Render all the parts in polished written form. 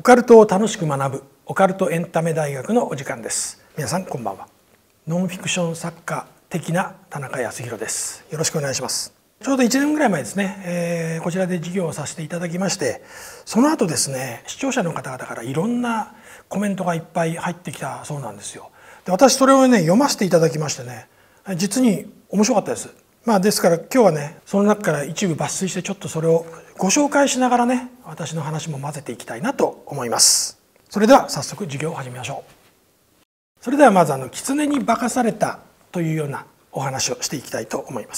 オカルトを楽しく学ぶオカルトエンタメ大学のお時間です。皆さんこんばんは。ノンフィクション作家的な田中康弘です。よろしくお願いします。ちょうど1年ぐらい前ですね、こちらで授業をさせていただきまして、その後ですね、視聴者の方々からいろんなコメントがいっぱい入ってきたそうなんですよ。で、私それをね読ませていただきましてね、実に面白かったです。ですから今日はね、その中から一部抜粋してちょっとそれをご紹介しながらね、私の話も混ぜていきたいなと思います。それでは早速授業を始めましょう。それではまず狐に化かされたというようなお話をしていきたいと思います。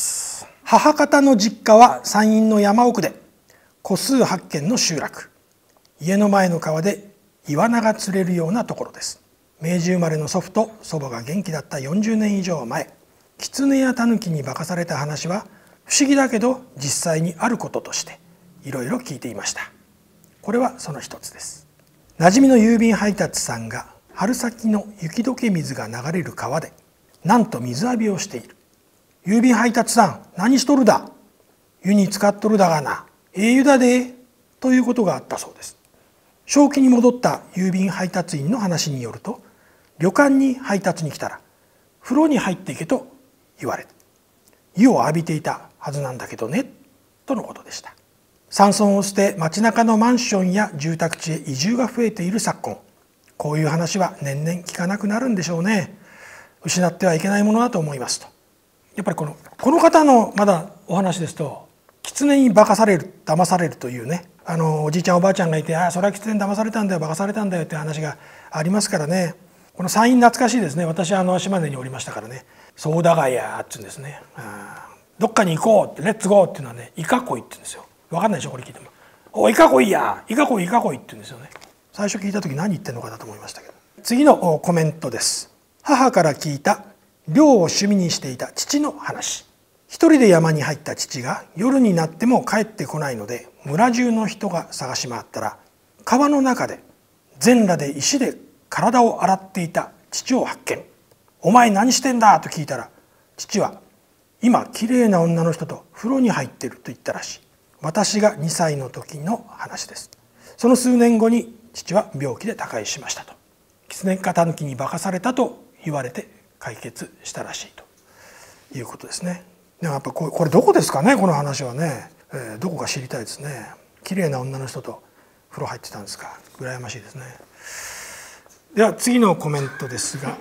母方の実家は山陰の山奥で戸数8軒の集落、家の前の川でイワナが釣れるようなところです。明治生まれの祖父と祖母が元気だった40年以上前、狐や狸に化かされた話は不思議だけど実際にあることとしていろいろ聞いていました。これはその一つです。馴染みの郵便配達さんが春先の雪解け水が流れる川でなんと水浴びをしている。郵便配達さん何しとるだ、湯に浸かっとるだがな、湯だで、ということがあったそうです。正気に戻った郵便配達員の話によると、旅館に配達に来たら風呂に入っていけと言われ、湯を浴びていたはずなんだけどね、とのことでした。山村を捨て街中のマンションや住宅地へ移住が増えている昨今、こういう話は年々聞かなくなるんでしょうね。失ってはいけないものだと思いますと。やっぱりこの方のまだお話ですと、狐に化かされる、騙されるというね、おじいちゃんおばあちゃんがいて、それは狐に騙されたんだよ、化かされたんだよっていう話がありますからね。この山陰懐かしいですね。私は島根におりましたからね、ソーダガヤって言うんですね。どっかに行こうって、レッツゴーっていうのはね、イカコイって言うんですよ。分かんないでしょこれ聞いても。おイカコイや、イカコイイカコイって言うんですよね。最初聞いた時何言ってんのかなと思いましたけど。次のコメントです。母から聞いた猟を趣味にしていた父の話。一人で山に入った父が夜になっても帰ってこないので、村中の人が探し回ったら、川の中で全裸で石で体を洗っていた父を発見。お前何してんだと聞いたら、父は今きれいな女の人と風呂に入ってると言ったらしい。私が2歳の時の話です。その数年後に父は病気で他界しましたと。狐か狸に化かされたと言われて解決したらしいということですね。でもやっぱこれどこですかね、この話はね、どこか知りたいですね。綺麗な女の人と風呂入ってたんですか。羨ましいですね。では次のコメントですが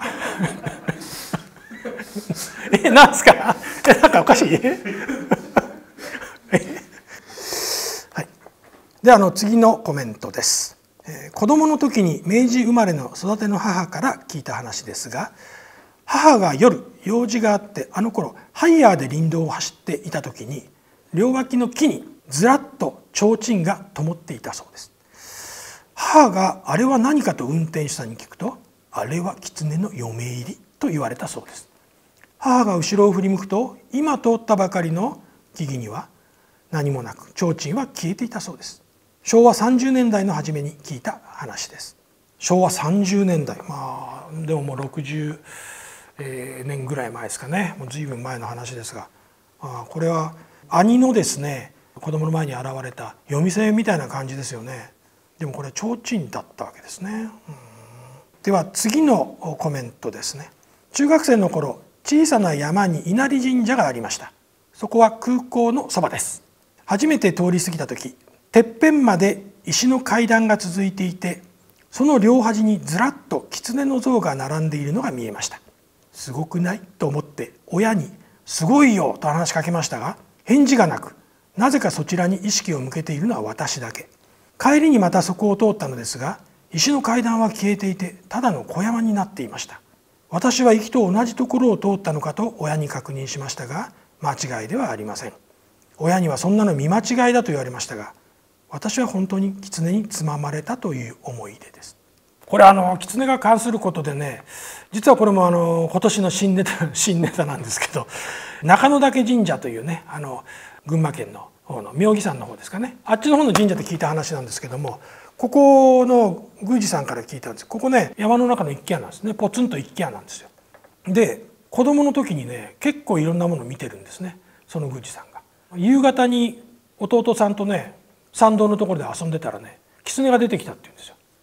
なんですか、なんかおかしいはい、で次のコメントです。子供の時に明治生まれの育ての母から聞いた話ですが、母が夜用事があってあの頃ハイヤーで林道を走っていた時に、両脇の木にずらっと提灯が灯っていたそうです。母があれは何かと運転手さんに聞くと、あれは狐の嫁入りと言われたそうです。母が後ろを振り向くと、今通ったばかりの木々には何もなく提灯は消えていたそうです。昭和30年代の初めに聞いた話です。昭和30年代、でももう60年ぐらい前ですかね。もう随分前の話ですが、これは兄のですね、子供の前に現れた夜店みたいな感じですよね。でもこれ提灯だったわけですね。では次のコメントですね。中学生の頃、小さな山に稲荷神社がありました。そこは空港のそばです。初めて通り過ぎた時、てっぺんまで石の階段が続いていて、その両端にずらっと狐の像が並んでいるのが見えました。すごくないと思って親にすごいよと話しかけましたが、返事がなく、なぜかそちらに意識を向けているのは私だけ。帰りにまたそこを通ったのですが、石の階段は消えていてただの小山になっていました。私は行きと同じところを通ったのかと親に確認しましたが、間違いではありません。親にはそんなの見間違いだと言われましたが、私は本当に狐につままれたという思い出です。これ狐が関することでね、実はこれも今年の新ネタなんですけど、中野岳神社というね、群馬県の方の妙義山の方ですかね、あっちの方の神社で聞いた話なんですけども、ここの宮司さんから聞いたんです。ここね、山の中の一軒家なんですね。ポツンと一軒家なんですよ。で子供の時にね、結構いろんなものを見てるんですね、その宮司さんが。夕方に弟さんとね、参道のところで遊んでたらね、狐が出てきたって言うんですよ。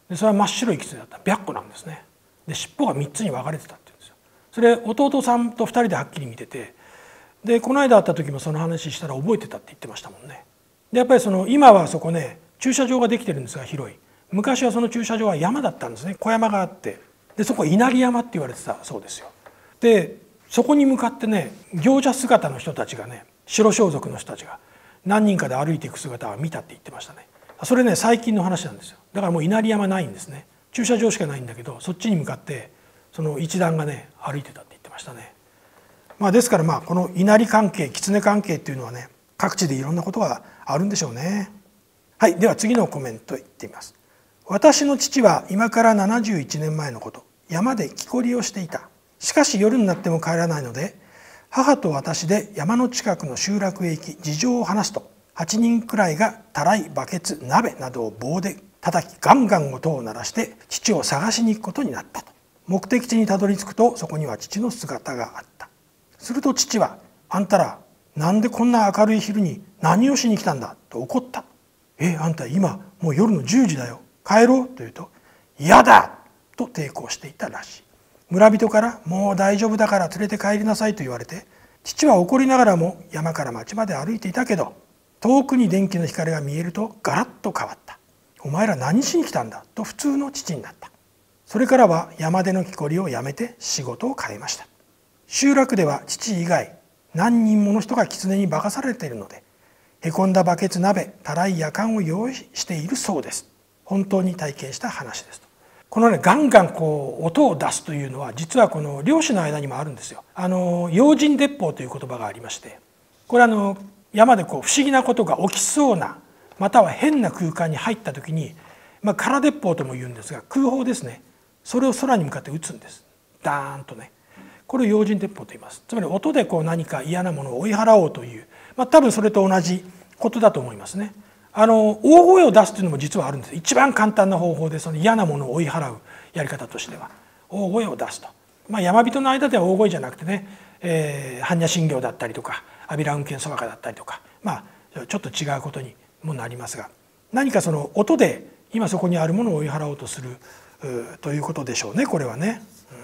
でそれは真っ白い狐だった白虎なんですね。で尻尾が3つに分かれてたって言うんですよ。それ弟さんと2人ではっきり見てて、でこの間会った時もその話したら覚えてたって言ってましたもんね。でやっぱり今はそこね駐車場ができてるんですが広い、昔はその駐車場は山だったんですね。小山があって、でそこ稲荷山って言われてたそうですよ。でそこに向かってね行者姿の人たちがね、白装束の人たちが何人かで歩いていく姿は見たって言ってましたね。それね最近の話なんですよ。だからもう稲荷山ないんですね。駐車場しかないんだけど、そっちに向かってその一団がね歩いてたって言ってましたね。ですからこの稲荷関係、狐関係っていうのはね各地でいろんなことがあるんでしょうね。はい、では次のコメントいってみます。私の父は今から71年前のこと、山で木こりをしていた。しかし夜になっても帰らないので、母と私で山の近くの集落へ行き事情を話すと、8人くらいがたらい、バケツ、鍋などを棒で叩きガンガン音を鳴らして父を探しに行くことになったと。目的地にたどり着くとそこには父の姿があった。すると父は「あんたらなんでこんな明るい昼に何をしに来たんだ」と怒った。あんた今もう夜の10時だよ、帰ろう」と言うと「嫌だ!」と抵抗していたらしい。村人から「もう大丈夫だから連れて帰りなさい」と言われて、父は怒りながらも山から町まで歩いていたけど、遠くに電気の光が見えるとガラッと変わった。お前ら何しに来たんだと普通の父になった。それからは山での木こりをやめて仕事を変えました。集落では父以外何人もの人が狐に化かされているので、へこんだバケツ、鍋、たらい、やかんを用意しているそうです。本当に体験した話ですと。このねガンガン音を出すというのは実はこの漁師の間にもあるんですよ。用心鉄砲という言葉がありまして、これ山で不思議なことが起きそうな、または変な空間に入った時に、空鉄砲とも言うんですが空砲ですね、それを空に向かって撃つんです。ダーンとね、これを用心鉄砲と言います。つまり音で何か嫌なものを追い払おうという、多分それと同じことだと思いますね。大声を出すというのも実はあるんです。一番簡単な方法でその嫌なものを追い払うやり方としては大声を出すと。山人の間では大声じゃなくてね、般若心経だったりとか阿弥陀運見そばかだったりとか、ちょっと違うことにもなりますが、何かその音で今そこにあるものを追い払おうとするということでしょうね、これはね。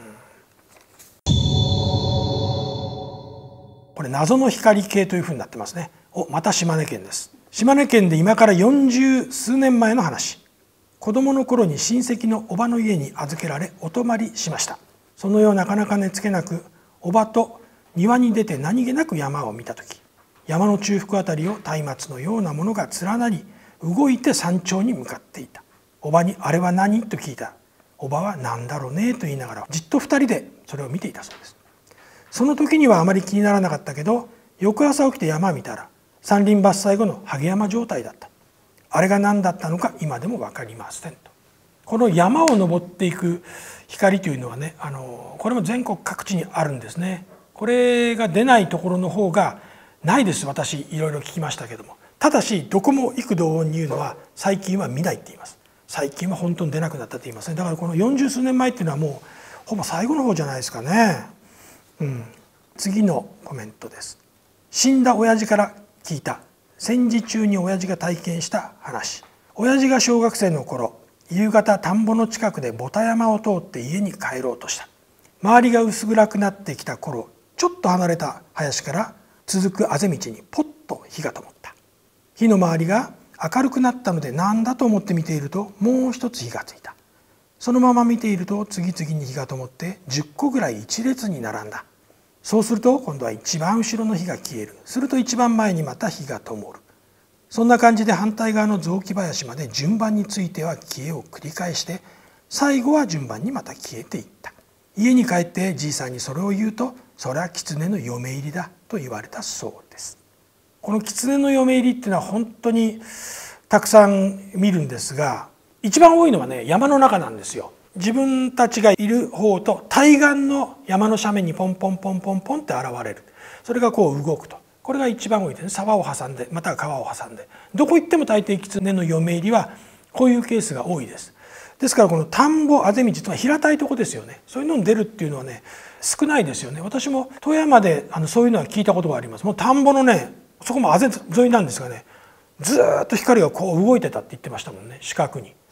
これ謎の光系というふうになってますね。また島根県です。島根県で今から40数年前の話。子供の頃に親戚のおばの家に預けられお泊まりしました。その夜なかなか寝つけなく、おばと庭に出て何気なく山を見た時、山の中腹あたりを松明のようなものが連なり動いて山頂に向かっていた。おばに「あれは何?」と聞いた。おばは「なんだろうね」と言いながらじっと2人でそれを見ていたそうです。その時にはあまり気にならなかったけど、翌朝起きて山を見たら山林伐採後のハゲ山状態だった。あれが何だったのか今でも分かりませんと。この山を登っていく光というのはね、これも全国各地にあるんですね。これが出ないところの方がないです。私いろいろ聞きましたけども、ただしどこも幾度に言うのは最近は見ないって言います。最近は本当に出なくなったって言いますね。だからこの40数年前っていうのはもうほぼ最後の方じゃないですかね。次のコメントです。死んだ親父から聞いた戦時中に親父が体験した話。親父が小学生の頃、夕方田んぼの近くでボタ山を通って家に帰ろうとした。周りが薄暗くなってきた頃、ちょっと離れた林から続くあぜ道にポッと火が灯った。火の周りが明るくなったので何だと思って見ていると、もう一つ火がついた。そのまま見ていると次々に火が灯って10個ぐらい一列に並んだ。そうすると今度は一番後ろの火が消える。すると一番前にまた火が灯る。そんな感じで反対側の雑木林まで順番については消えを繰り返して、最後は順番にまた消えていった。家に帰ってじいさんにそれを言うと、それは狐の嫁入りだと言われたそうです。この狐の嫁入りっていうのは本当にたくさん見るんですが、一番多いのはね山の中なんですよ。自分たちがいる方と対岸の山の斜面にポンポンポンポンポンって現れる。それが動くと。これが一番多いですね。沢を挟んでまたは川を挟んで、どこ行っても大抵狐の嫁入りはこういうケースが多いです。ですからこの田んぼあぜ道というのは平たいとこですよね。そういうのに出るっていうのはね少ないですよね。私も富山でそういうのは聞いたことがあります。もう田んぼのねそこもあぜ沿いなんですがね、ずっと光が動いてたって言ってましたもんね、四角に。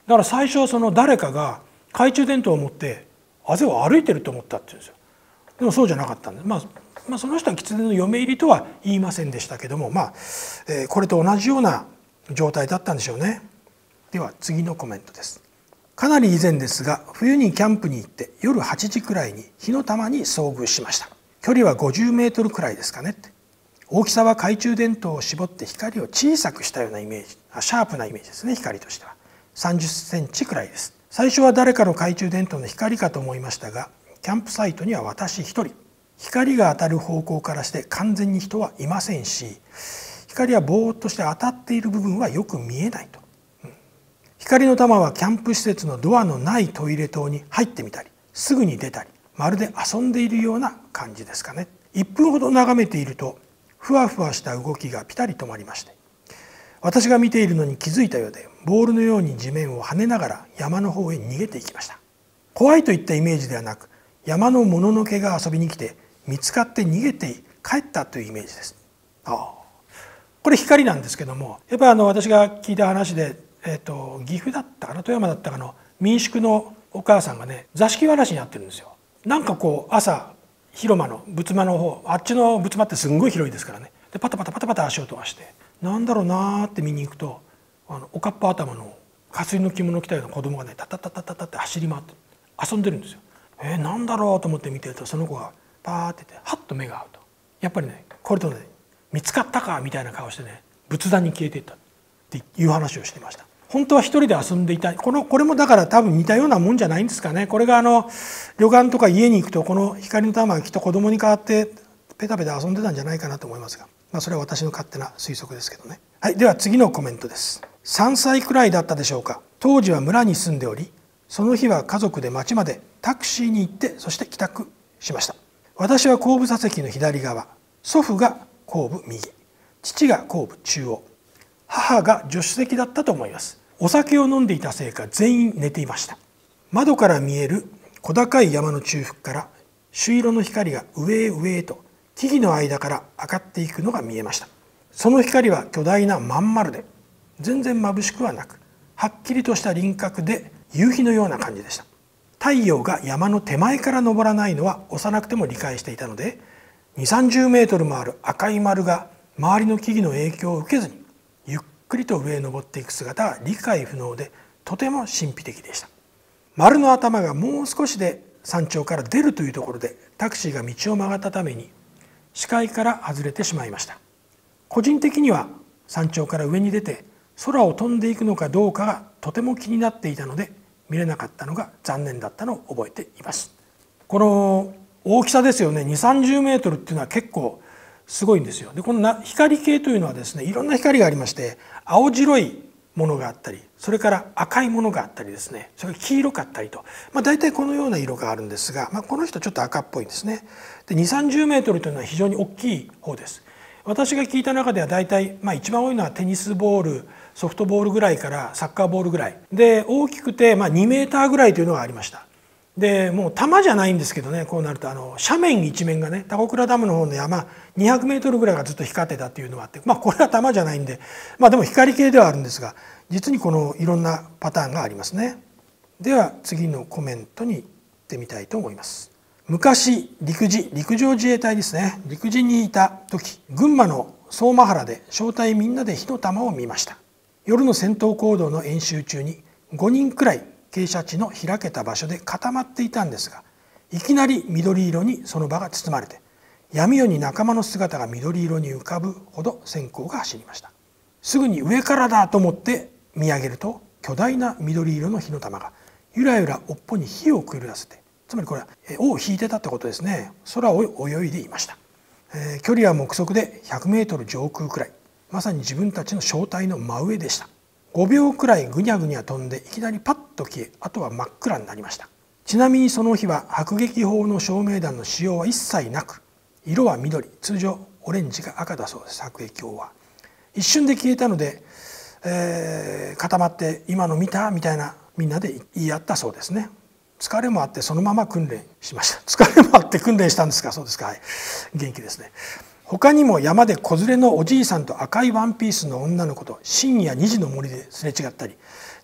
だから最初はその誰かが懐中電灯を持ってあぜを歩いてると思ったって言うんですよ。でもそうじゃなかったんで、その人は狐の嫁入りとは言いませんでしたけども、これと同じような状態だったんでしょうね。では次のコメントです。かなり以前ですが、冬にキャンプに行って夜8時くらいに火の玉に遭遇しました。距離は50メートルくらいですかねって。大きさは懐中電灯を絞って光を小さくしたようなイメージ、シャープなイメージですね。光としては30センチくらいです。最初は誰かの懐中電灯の光かと思いましたが、キャンプサイトには私一人、光が当たる方向からして完全に人はいませんし、光はぼーっとして当たっている部分はよく見えないと。光の玉はキャンプ施設のドアのないトイレ棟に入ってみたり、すぐに出たり、まるで遊んでいるような感じですかね。1分ほど眺めていると、ふわふわした動きがピタリ止まりまして、私が見ているのに気づいたようで、ボールのように地面を跳ねながら山の方へ逃げていきました。怖いといったイメージではなく、山のもののけが遊びに来て見つかって逃げて帰ったというイメージです。これ光なんですけども、やっぱり私が聞いた話で、岐阜だったかな富山だったかの民宿のお母さんがね、座敷わらしにやってるんですよ。なんかこう朝広間の仏間の方、あっちの仏間ってすんごい広いですからね、でパタパタパタパタ足を飛ばして、なんだろうなーって見に行くと、おかっぱ頭のかすりの着物を着たような子供がね、タタタタタタって走り回って遊んでるんですよ。なんだろうと思って見てると、その子がパーってハッと目が合うと、やっぱりね、これとね、見つかったかみたいな顔してね、仏壇に消えていったっていう話をしてました。本当は一人で遊んでいた。これもだから多分似たようなもんじゃないんですかね。これが旅館とか家に行くと、この光の玉がきっと子供に代わってペタペタ遊んでたんじゃないかなと思いますが、それは私の勝手な推測ですけどね。はい、では次のコメントです。3歳くらいだったでしょうか。当時は村に住んでおり、その日は家族で町までタクシーに行って、そして帰宅しました。私は後部座席の左側、祖父が後部右、父が後部中央、母が助手席だったと思います。お酒を飲んでいたせいか全員寝ていました。窓から見える小高い山の中腹から朱色の光が上へ上へと木々の間から上がっていくのが見えました。その光は巨大なまん丸で、全然眩しくはなく、はっきりとした輪郭で夕日のような感じでした。太陽が山の手前から昇らないのは幼くても理解していたので、2、30メートルもある赤い丸が周りの木々の影響を受けずにゆっくりと上へ登っていく姿が理解不能で、とても神秘的でした。丸の頭がもう少しで山頂から出るというところで、タクシーが道を曲がったために視界から外れてしまいました。個人的には山頂から上に出て空を飛んでいくのかどうかがとても気になっていたので、見れなかったのが残念だったのを覚えています。この大きさですよね。2、30メートルっていうのは結構すごいんですよ。でこの光系というのはですね、いろんな光がありまして、青白いものがあったり、それから赤いものがあったりですね、それから黄色かったりと、大体このような色があるんですが、この人ちょっと赤っぽいんですね。で2、30メートルというのは非常に大きい方です。私が聞いた中では大体、一番多いのはテニスボール、ソフトボールぐらいからサッカーボールぐらいで、大きくて2メーターぐらいというのがありました。でもう玉じゃないんですけどね、こうなると斜面一面がね、高倉ダムの方の山200メートルぐらいがずっと光ってたっていうのがあって、これは玉じゃないんで、でも光系ではあるんですが、実にこのいろんなパターンがありますね。では次のコメントに行ってみたいと思います。昔陸上自衛隊ですね、陸自にいた時、群馬の相馬原で小隊みんなで火の玉を見ました。夜の戦闘行動の演習中に5人くらい傾斜地の開けた場所で固まっていたんですが、いきなり緑色にその場が包まれて、闇夜に仲間の姿が緑色に浮かぶほど閃光が走りました。すぐに上からだと思って見上げると、巨大な緑色の火の玉がゆらゆら尾っぽに火をくぐらせて、つまりこれは尾を引いてたってことですね。空を泳いでいました。距離は目測で100メートル上空くらい、まさに自分たちの小隊の真上でした。5秒くらいぐにゃぐにゃ飛んで、いきなりパッと消え、あとは真っ暗になりました。ちなみにその日は迫撃砲の照明弾の使用は一切なく、色は緑、通常オレンジが赤だそうです。迫撃砲は一瞬で消えたので、固まって今の見たみたいなみんなで言い合ったそうですね。疲れもあってそのまま訓練しました。疲れもあって訓練したんですか。そうですか、はい、元気ですね。他にも山で子連れのおじいさんと赤いワンピースの女の子と深夜2時の森ですれ違ったり、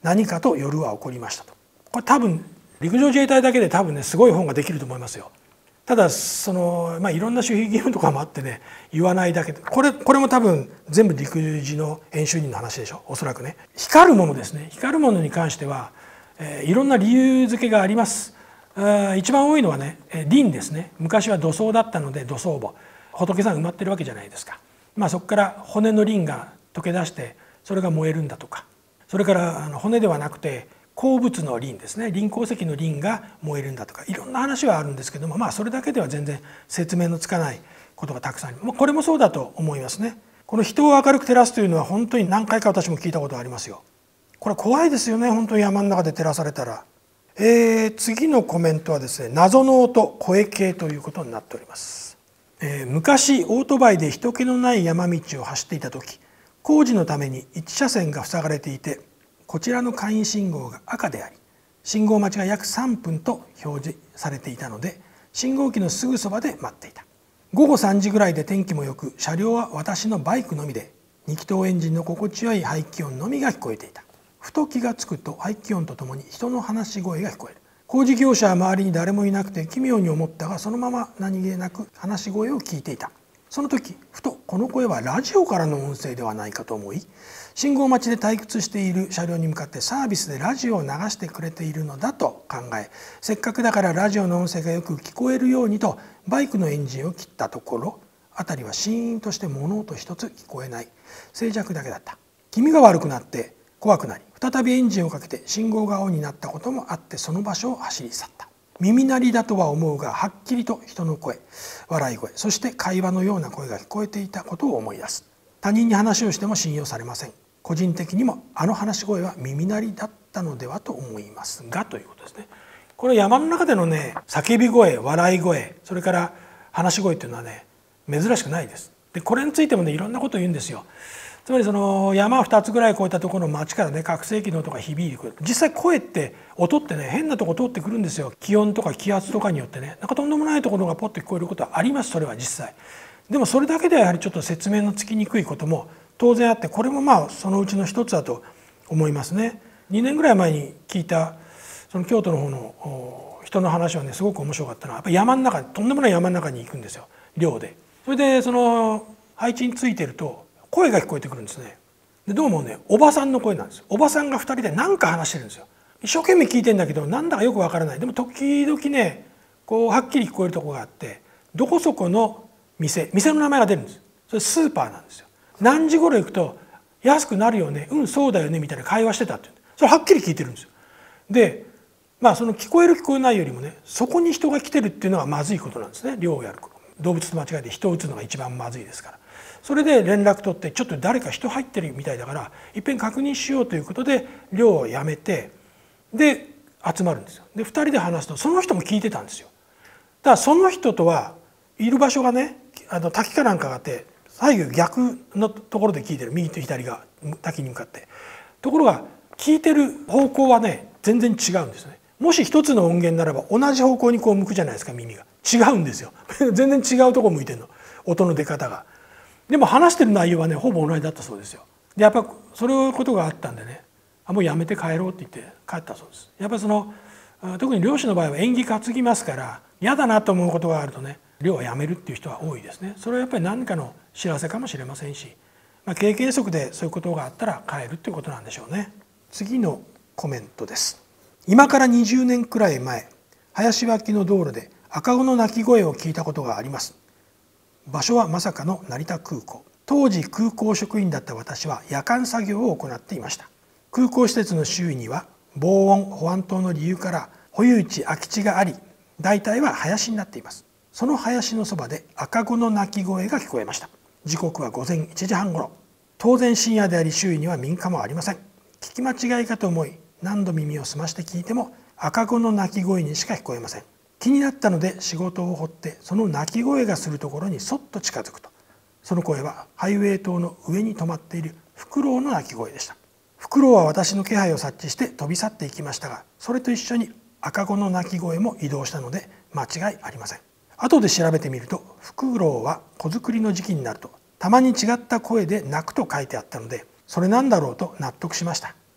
何かと夜は起こりましたと。これ多分陸上自衛隊だけで多分ねすごい本ができると思いますよ。ただいろんな守秘義務とかもあってね言わないだけでこれも多分全部陸自の演習人の話でしょ、おそらくね。光るものですね。光るものに関しては、いろんな理由付けがあります。一番多いのはね輪ですね。昔は土葬だったので土葬墓、仏さん埋まってるわけじゃないですか。そこから骨の輪が溶け出してそれが燃えるんだとか、それから骨ではなくて鉱物の輪ですね、輪鉱石の輪が燃えるんだとか、いろんな話はあるんですけども、それだけでは全然説明のつかないことがたくさんあります。これもそうだと思いますね。この人を明るく照らすというのは本当に何回か私も聞いたことがありますよ。これ怖いですよね、本当に山の中で照らされたら。次のコメントはですね、謎の音、声系ということになっております。昔オートバイで人気のない山道を走っていた時、工事のために1車線が塞がれていて、こちらの簡易信号が赤であり、信号待ちが約3分と表示されていたので、信号機のすぐそばで待っていた。午後3時ぐらいで天気もよく、車両は私のバイクのみで、2気筒エンジンの心地よい排気音のみが聞こえていた。ふと気がつくと排気音とともに人の話し声が聞こえる。工事業者は周りに誰もいなくて奇妙に思ったが、そのまま何気なく話し声を聞いていた。その時ふとこの声はラジオからの音声ではないかと思い、信号待ちで退屈している車両に向かってサービスでラジオを流してくれているのだと考え、せっかくだからラジオの音声がよく聞こえるようにとバイクのエンジンを切ったところ、辺りはシーンとして物音一つ聞こえない、静寂だけだった。気味が悪くなって怖くなり、再びエンジンをかけて信号が青になったこともあって、その場所を走り去った。耳鳴りだとは思うが、はっきりと人の声、笑い声、そして会話のような声が聞こえていたことを思い出す。他人に話をしても信用されません。個人的にもあの話し声は耳鳴りだったのではと思いますが、ということですね。これ山の中でのね叫び声、笑い声、それから話し声っていうのはね珍しくないです。でこれについてもねいろんなことを言うんですよ。つまりその山2つぐらい越えたところの町からね拡声器の音が響いてくる。実際声って音ってね変なとこ通ってくるんですよ。気温とか気圧とかによってね、なんかとんでもないところがポッと聞こえることはあります。それは実際でもそれだけではやはりちょっと説明のつきにくいことも当然あって、これもそのうちの一つだと思いますね。2年ぐらい前に聞いたその京都の方の人の話はねすごく面白かったのは、やっぱり山の中、とんでもない山の中に行くんですよ、寮で。それでその配置についてると声が聞こえてくるんですね。でどうもねおばさんの声なんですよ。おばさんが2人で何か話してるんですよ。一生懸命聞いてんだけどなんだかよくわからない。でも時々ねこうはっきり聞こえるところがあって、どこそこの店の名前が出るんです。それスーパーなんですよ。何時頃行くと安くなるよね、うんそうだよねみたいな会話してたって、それはっきり聞いてるんですよ。でその聞こえる聞こえないよりもね、そこに人が来てるっていうのがまずいことなんですね。猟をやる動物と間違えて人を撃つのが一番まずいですから。それで連絡取って、ちょっと誰か人入ってるみたいだからいっぺん確認しようということで猟をやめて、で集まるんですよ。で2人で話すとその人も聞いてたんですよ。ただその人とはいる場所がね滝かなんかがあって、左右逆のところで聞いてる、右と左が滝に向かって。ところが聞いてる方向はね全然違うんですね。もし一つの音源ならば同じ方向にこう向くじゃないですか。耳が違うんですよ全然違うとこ向いてるの、音の出方が。でも話してる内容はねほぼ同じだったそうですよ。でやっぱそれことがあったんでね、もうやめて帰ろうって言って帰ったそうです。やっぱり特に漁師の場合は縁起担ぎますから、嫌だなと思うことがあるとね漁はやめるっていう人は多いですね。それはやっぱり何かの知らせかもしれませんし、経験則でそういうことがあったら帰るっていうことなんでしょうね。次のコメントです。今から20年くらい前、林脇の道路で赤子の鳴き声を聞いたことがあります。場所はまさかの成田空港。当時空港職員だった私は夜間作業を行っていました。空港施設の周囲には防音保安等の理由から保有地空き地があり、大体は林になっています。その林のそばで赤子の鳴き声が聞こえました。時刻は午前1時半ごろ。当然深夜であり周囲には民家もありません。聞き間違いかと思い何度耳を澄まして聞いても赤子の鳴き声にしか聞こえません。気になったので仕事を放ってその鳴き声がするところにそっと近づくと、その声はハイウェイ塔の上に止まっているフクロウの鳴き声でした。フクロウは私の気配を察知して飛び去っていきましたが、それと一緒に赤子の鳴き声も移動したので間違いありません。後で調べてみると、フクロウは子作りの時期になるとたまに違った声で鳴くと書いてあったので、それなんだろうと納得しました。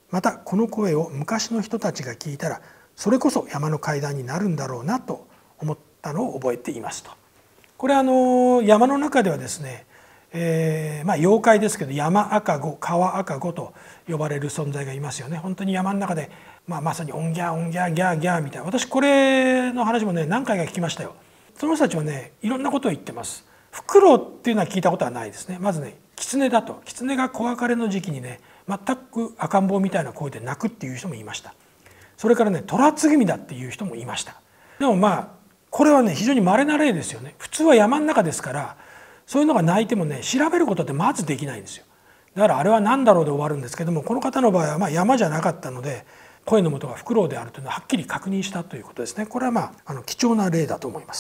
またこの声を昔の人たちが聞いたらそれこそ山の階段になるんだろうなと思ったのを覚えていますと。これ山の中ではですね、妖怪ですけど山赤子川赤子と呼ばれる存在がいますよね。本当に山の中で、まさにオンギャーオンギャーギャーギャーみたいな、私これの話もね何回か聞きましたよ。その人たちはねいろんなことを言ってます。フクロウっていうのは聞いたことはないですね。まずね狐だと、狐が子別れの時期にね全く赤ん坊みたいな声で泣くっていう人もいました。それからね虎継ぎだっていう人もいました。でもこれはね非常に稀な例ですよね。普通は山の中ですからそういうのが鳴いてもね調べることってまずできないんですよ。だからあれは何だろうで終わるんですけども、この方の場合は山じゃなかったので声の元がフクロウであるというのははっきり確認したということですね。これは貴重な例だと思います。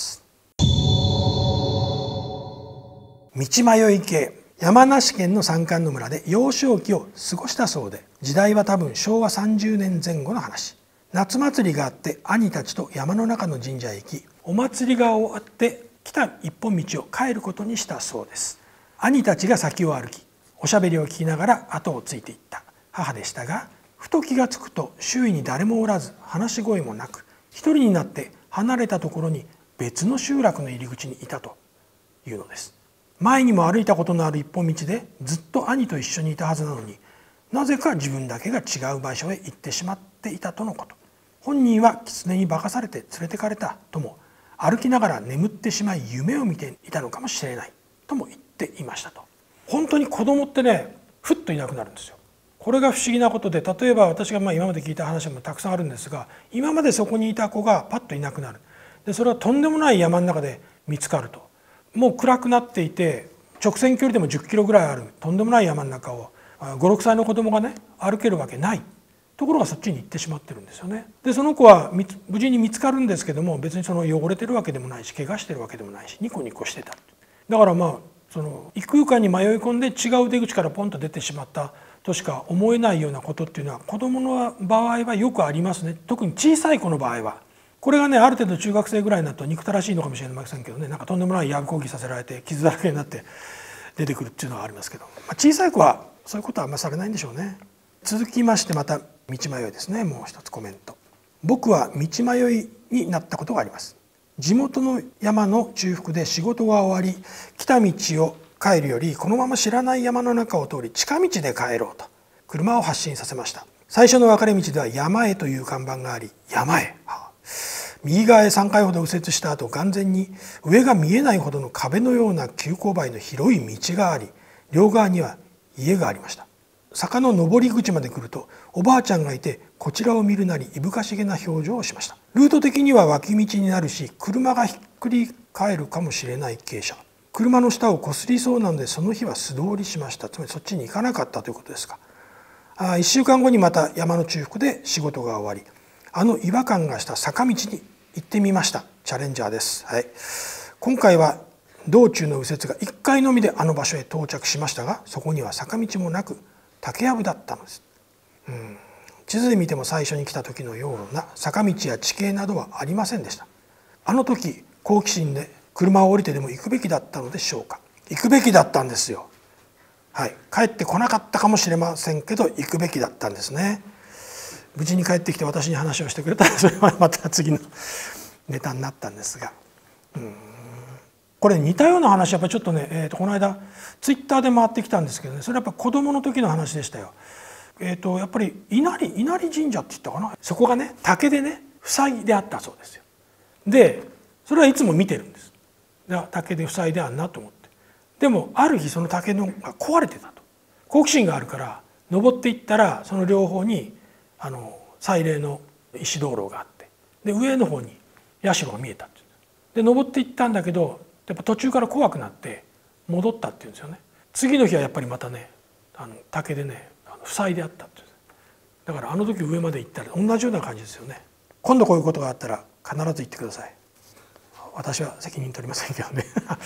道迷い系、山梨県の山間の村で幼少期を過ごしたそうで、時代は多分昭和30年前後の話。夏祭りがあって兄たちと山の中の神社へ行き、お祭りが終わって来た一本道を帰ることにしたそうです。兄たちが先を歩き、おしゃべりを聞きながら後をついていった母でしたが、ふと気がつくと周囲に誰もおらず話し声もなく、一人になって離れたところに別の集落の入り口にいたというのです。前にも歩いたことのある一本道でずっと兄と一緒にいたはずなのに、なぜか自分だけが違う場所へ行ってしまっていたとのこと。本人は狐に化かされて連れてかれたとも、歩きながら眠ってしまい夢を見ていたのかもしれないとも言っていましたと。本当に子供ってねふっといなくなるんですよ。これが不思議なことで、例えば私が今まで聞いた話もたくさんあるんですが、今までそこにいた子がパッといなくなる。でそれはとんでもない山の中で見つかると。もう暗くなっていて直線距離でも10キロぐらいあるとんでもない山の中を5、6歳の子供がね歩けるわけない。ところがそっちに行ってしまってるんですよね。でその子は無事に見つかるんですけども、別にその汚れてるわけでもないし怪我してるわけでもないしニコニコしてた。だからその異空間に迷い込んで違う出口からポンと出てしまったとしか思えないようなことっていうのは子どもの場合はよくありますね。特に小さい子の場合は。これがねある程度中学生ぐらいになると憎たらしいのかもしれませんけどね、なんかとんでもないやぶこぎさせられて傷だらけになって出てくるっていうのはありますけど、小さい子はそういうことはあんまりされないんでしょうね。続きましてまた道迷いですね。もう一つコメント。僕は道迷いになったことがあります。地元の山の中腹で仕事が終わり、来た道を帰るよりこのまま知らない山の中を通り近道で帰ろうと車を発進させました。最初の分かれ道では山へという看板があり、山へ、右側へ3回ほど右折した後、眼前に上が見えないほどの壁のような急勾配の広い道があり、両側には家がありました。坂の上り口まで来るとおばあちゃんがいて、こちらを見るなりいぶかしげな表情をしました。ルート的には脇道になるし、車がひっくり返るかもしれない傾斜。車の下をこすりそうなのでその日は素通りしました。つまりそっちに行かなかったということですか。1週間後にまた山の中腹で仕事が終わり、違和感がした坂道に行ってみました。チャレンジャーです。今回は道中の右折が1回のみであの場所へ到着しましたが、そこには坂道もなく竹やぶだったのです。地図で見ても最初に来た時のような坂道や地形などはありませんでした。あの時好奇心で車を降りてでも行くべきだったのでしょうか。行くべきだったんですよ。帰ってこなかったかもしれませんけど行くべきだったんですね。無事に帰ってきて私に話をしてくれたらそれはまた次のネタになったんですが、これ似たような話やっぱりちょっとね、この間ツイッターで回ってきたんですけどね、それやっぱ子どもの時の話でしたよ。やっぱり稲荷神社って言ったかな、そこがね竹でね塞いであったそうですよ。でそれはいつも見てるんです。竹で塞いであんなと思って、でもある日その竹のが壊れてたと。好奇心があるから登っていったら、その両方に祭礼の石灯籠があって、で上の方に社が見えたって。で登っていったんだけどやっぱ途中から怖くなって戻ったっていうんですよね。次の日はやっぱりまたね竹でね塞いであったって。だからあの時上まで行ったら同じような感じですよね。今度こういうことがあったら必ず言ってください。私は責任取りませんけどね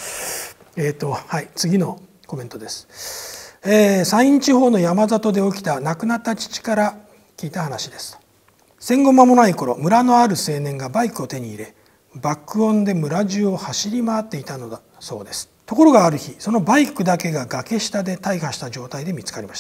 次のコメントです。山陰地方の山里で起きた亡くなった父から聞いた話です。戦後間もない頃、村のある青年がバイクを手に入れ、爆音で村中を走り回っていたのだそうです。ところがある日、そのバイクだけが崖下で大破した状態で見つかりました。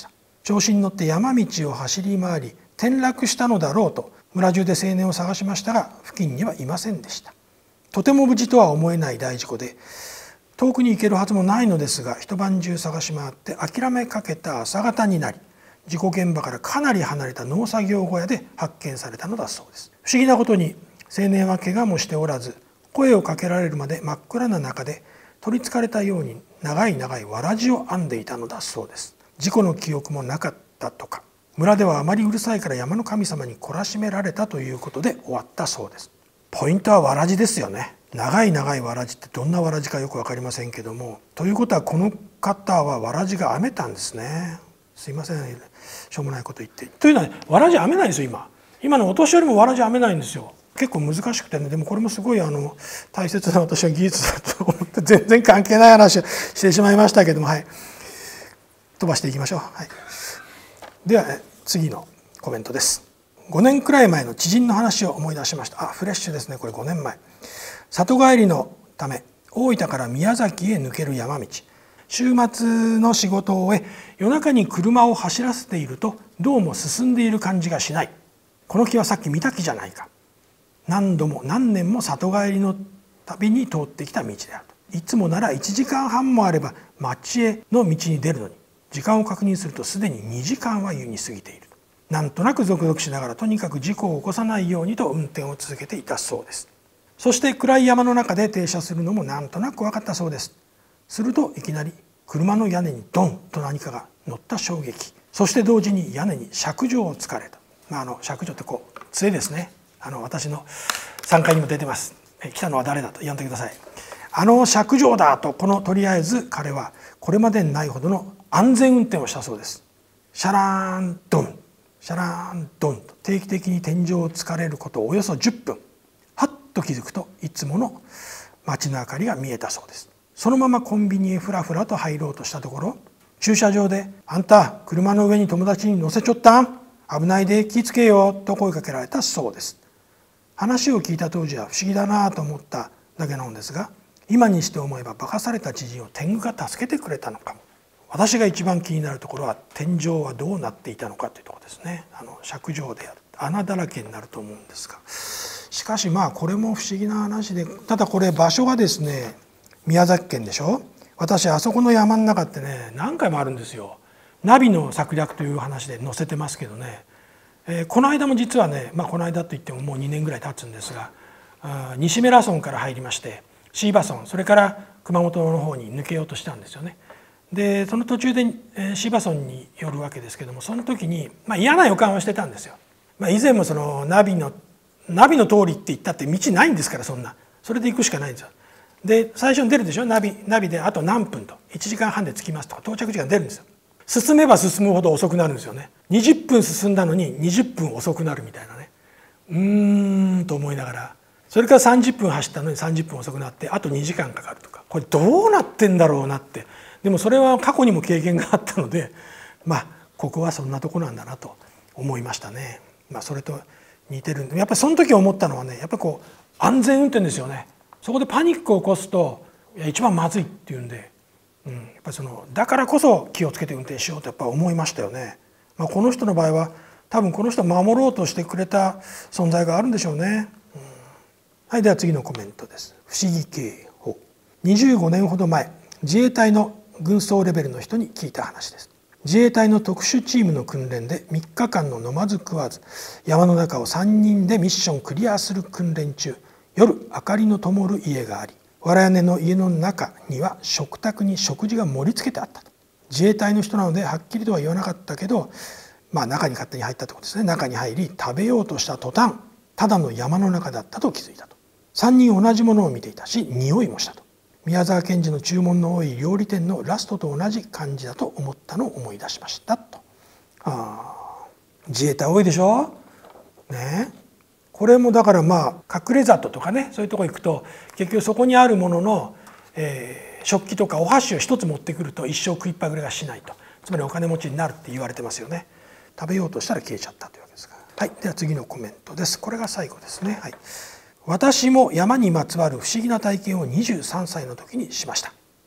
調子に乗って山道を走り回り転落したのだろうと村中で青年を探しましたが付近にはいませんでした。とても無事とは思えない大事故で遠くに行けるはずもないのですが、一晩中探し回って諦めかけた朝方になり、事故現場からかなり離れた農作業小屋で発見されたのだそうです。不思議なことに青年は怪我もしておらず、声をかけられるまで真っ暗な中で取りつかれたように長い長いわらじを編んでいたのだそうです。事故の記憶もなかったとか、村ではあまりうるさいから山の神様に懲らしめられたということで終わったそうです。ポイントはわらじですよね。長い長いわらじってどんなわらじかよく分かりませんけども、ということはこの方はわらじが編めたんですね。すいません、しょうもないこと言って。というのは、ね、わらじ編めないんですよ。今のお年寄りもわらじ編めないんですよ。結構難しくてね。でもこれもすごい大切な私は技術だと思って全然関係ない話をしてしまいましたけども、はい、飛ばしていきましょう。はい、では次のコメントです。5年くらい前の知人の話を思い出しました。フレッシュですね。これ5年前。里帰りのため大分から宮崎へ抜ける山道。週末の仕事を終え夜中に車を走らせているとどうも進んでいる感じがしない。この木はさっき見た木じゃないか。何度も何年も里帰りの旅に通ってきた道であると。いつもなら1時間半もあれば町への道に出るのに、時間を確認するとすでに2時間は優に過ぎている。なんとなくゾクゾクしながらとにかく事故を起こさないようにと運転を続けていたそうです。そして暗い山の中で停車するのもなんとなく分かったそうです。するといきなり車の屋根にドンと何かが乗った衝撃、そして同時に屋根に錫杖をつかれた。錫杖って杖ですね。私の3階にも出てます。来たのは誰だと呼んでください。錫杖だととりあえず彼はこれまでにないほどの安全運転をしたそうです。シャラーンドンシャラーンドンと定期的に天井をつかれることおよそ10分。はっと気づくといつもの街の明かりが見えたそうです。そのままコンビニへふらふらと入ろうとしたところ、駐車場で「あんた車の上に友達に乗せちょったん？危ないで気ぃつけよ」と声かけられたそうです。話を聞いた当時は不思議だなと思っただけなのですが、今にして思えば化かされた知人を天狗が助けてくれたのかも。私が一番気になるところは天井はどうなっていたのかというところですね。錫杖である穴だらけになると思うんですが、しかしこれも不思議な話で、ただこれ場所がですね宮崎県でしょ。私あそこの山の中ってね何回もあるんですよ。ナビの策略という話で載せてますけどね、この間も実はね、この間といってももう2年ぐらい経つんですが、西米良村から入りまして椎葉村、それから熊本の方に抜けようとしたんですよね。でその途中で椎葉村に寄るわけですけども、その時に嫌な予感をしてたんですよ。以前もそのナビの通りって言ったって道ないんですから、それで行くしかないんですよ。で最初に出るでしょ、ナビであと何分と1時間半で着きますとか到着時間出るんですよ。進めば進むほど遅くなるんですよね。20分進んだのに20分遅くなるみたいなね、と思いながら、それから30分走ったのに30分遅くなってあと2時間かかるとか、これどうなってんだろうなって。でもそれは過去にも経験があったので、ここはそんなとこなんだなと思いましたね。それと似てるんで、やっぱりその時思ったのはね、やっぱり安全運転ですよね。そこでパニックを起こすと一番まずいっていうんで、やっぱりだからこそ気をつけて運転しようとやっぱり思いましたよね。この人の場合は多分この人を守ろうとしてくれた存在があるんでしょうね。はい、では次のコメントです。不思議警報。25年ほど前、自衛隊の軍曹レベルの人に聞いた話です。自衛隊の特殊チームの訓練で3日間の飲まず食わず山の中を3人でミッションクリアする訓練中、夜明かりの灯る家があり、藁屋根の家の中には食卓に食事が盛り付けてあったと。自衛隊の人なのではっきりとは言わなかったけど、中に勝手に入ったってことですね。中に入り食べようとした途端、ただの山の中だったと気づいたと。3人同じものを見ていたし匂いもしたと。宮沢賢治の注文の多い料理店のラストと同じ感じだと思ったのを思い出しましたと。自衛隊多いでしょね。これもだから隠れ里とかね、そういうとこ行くと結局そこにあるものの、食器とかお箸を一つ持ってくると一生食いっぱぐれがしないと、つまりお金持ちになるって言われてますよね。食べようとしたら消えちゃったというわけですから。はい、では次のコメントです。これが最後ですね。はい。私も山にまつわる不思議な体験を23歳の時にしました。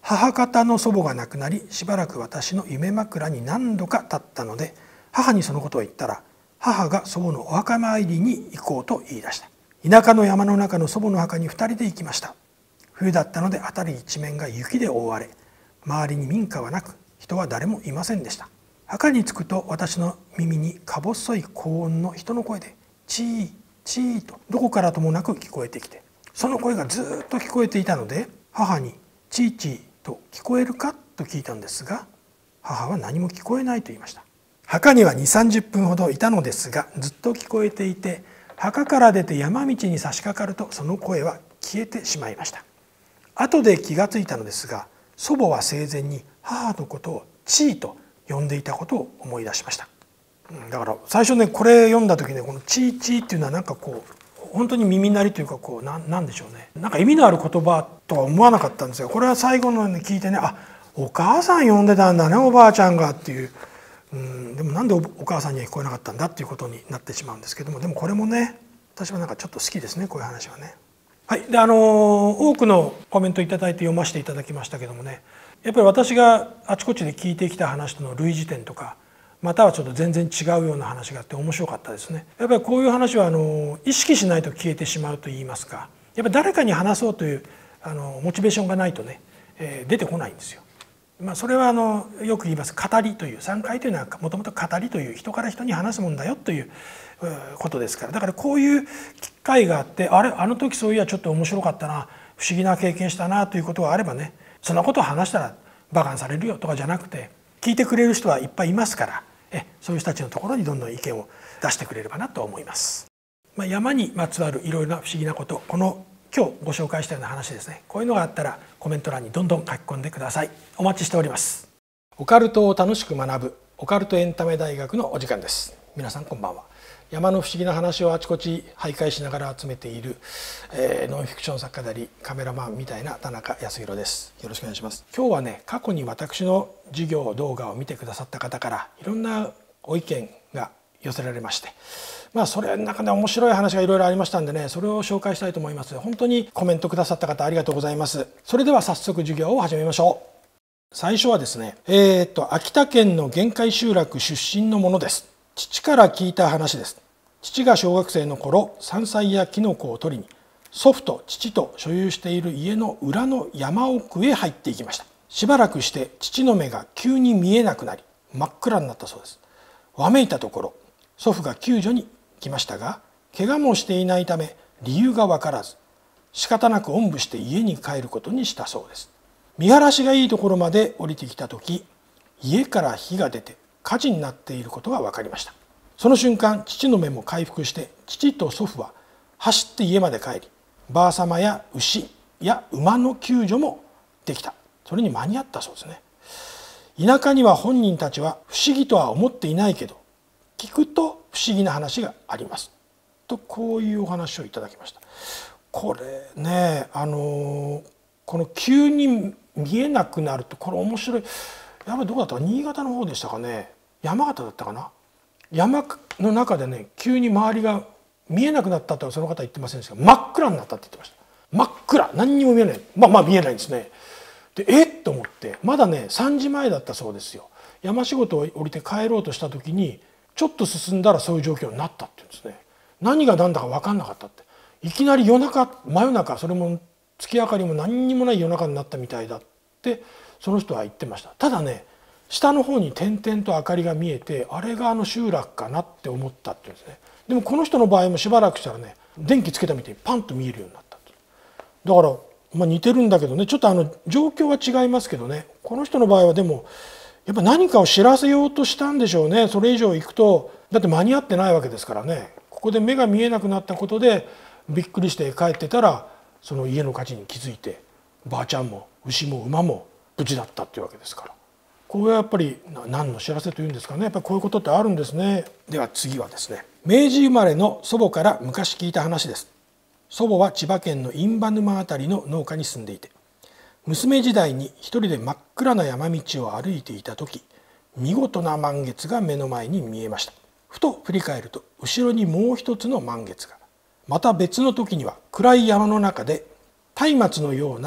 母方の祖母が亡くなり、しばらく私の夢枕に何度か立ったので、母にそのことを言ったら、母が祖母のお墓参りに行こうと言い出した。田舎の山の中の祖母の墓に2人で行きました。冬だったので辺り一面が雪で覆われ、周りに民家はなく人は誰もいませんでした。墓に着くと私の耳にか細い高音の人の声でチーチーとどこからともなく聞こえてきて、その声がずっと聞こえていたので、母にチーチーと聞こえるかと聞いたんですが、母は何も聞こえないと言いました。墓には2、30分ほどいたのですが、ずっと聞こえていて、墓から出て山道に差し掛かるとその声は消えてしまいました。後で気がついたのですが、祖母は生前に母のことをチーと呼んでいたことを思い出しました。だから最初ね、これ読んだ時ね、このチーチーっていうのはなんかこう本当に耳鳴りというか、こうなんでしょうね、なんか意味のある言葉とは思わなかったんですが、これは最後の聞いてね、あ、お母さん呼んでたんだね、おばあちゃんがっていう、でもなんでお母さんには聞こえなかったんだっていうことになってしまうんですけども、でもこれもね、私はなんかちょっと好きですね、こういう話はね。はい、で多くのコメントいただいて読ませていただきましたけどもね、やっぱり私があちこちで聞いてきた話との類似点とか、またはちょっと全然違うような話があって面白かったですね。やっぱりこういう話は意識しないと消えてしまうといいますか、やっぱり誰かに話そうというモチベーションがないとね、出てこないんですよ。それはよく言います語りという、3回というのはもともと語りという人から人に話すもんだよということですから、だからこういう機会があって、あの時そういやちょっと面白かったな、不思議な経験したなということがあればね、そんなことを話したらバカにされるよとかじゃなくて、聞いてくれる人はいっぱいいますから、そういう人たちのところにどんどん意見を出してくれればなと思います。山にまつわるいろいろな不思議なこと、この今日ご紹介したような話ですね、こういうのがあったらコメント欄にどんどん書き込んでください。お待ちしております。オカルトを楽しく学ぶオカルトエンタメ大学のお時間です。皆さんこんばんは。山の不思議な話をあちこち徘徊しながら集めている、ノンフィクション作家でありカメラマンみたいな田中康弘です。よろしくお願いします。今日はね、過去に私の授業動画を見てくださった方からいろんなご意見が寄せられまして、それの中で面白い話がいろいろありましたんでね、それを紹介したいと思います。本当にコメントくださった方ありがとうございます。それでは早速授業を始めましょう。最初はですね、秋田県の限界集落出身のものです。父から聞いた話です。父が小学生の頃、山菜やキノコを取りに祖父と父と所有している家の裏の山奥へ入っていきました。しばらくして父の目が急に見えなくなり真っ暗になったそうです。わめいたところ、祖父が救助に来ましたが、怪我もしていないため理由が分からず、仕方なくおんぶして家に帰ることにしたそうです。見晴らしがいいところまで降りてきた時、家から火が出て火事になっていることが分かりました。その瞬間、父の目も回復して、父と祖父は走って家まで帰り、ばあさまや牛や馬の救助もできた。それに間に合ったそうですね。田舎には本人たちは不思議とは思っていないけど、聞くと不思議な話がありますと、こういうお話をいただきました。これね、この急に見えなくなると、これ面白い。やっぱりどこだったか、新潟の方でしたかね、山形だったかな、山の中でね、急に周りが見えなくなったとはその方は言ってませんでしたが、真っ暗になったって言ってました。真っ暗、何にも見えない。見えないんですね。でと思って、まだね3時前だったそうですよ。山仕事を降りて帰ろうとした時にちょっと進んだらそういう状況になったっていうんですね。何が何だか分かんなかったって、いきなり真夜中、それも月明かりも何にもない夜中になったみたいだってその人は言ってました。ただね、下の方に点々と明かりが見えて、あれが集落かなって思ったっていうんですね。でもこの人の場合もしばらくしたらね、電気つけたみたいにパンと見えるようになった。だから似てるんだけどね、ちょっと状況は違いますけどね、この人の場合はでもやっぱ何かを知らせようとしたんでしょうね。それ以上行くとだって間に合ってないわけですからね。ここで目が見えなくなったことでびっくりして帰ってたら、その家の火事に気づいて、ばあちゃんも牛も馬も無事だったっていうわけですから、これはやっぱり何の知らせというんですかね、やっぱりこういうことってあるんですね。では次はですね、明治生まれの祖母から昔聞いた話です。祖母は千葉県の印旛沼あたりの農家に住んでいて、娘時代に一人で真っ暗な山道を歩いていた時、見事な満月が目の前に見えました。ふと振り返ると後ろにもう一つの満月が、また別の時には暗い山の中で松明のような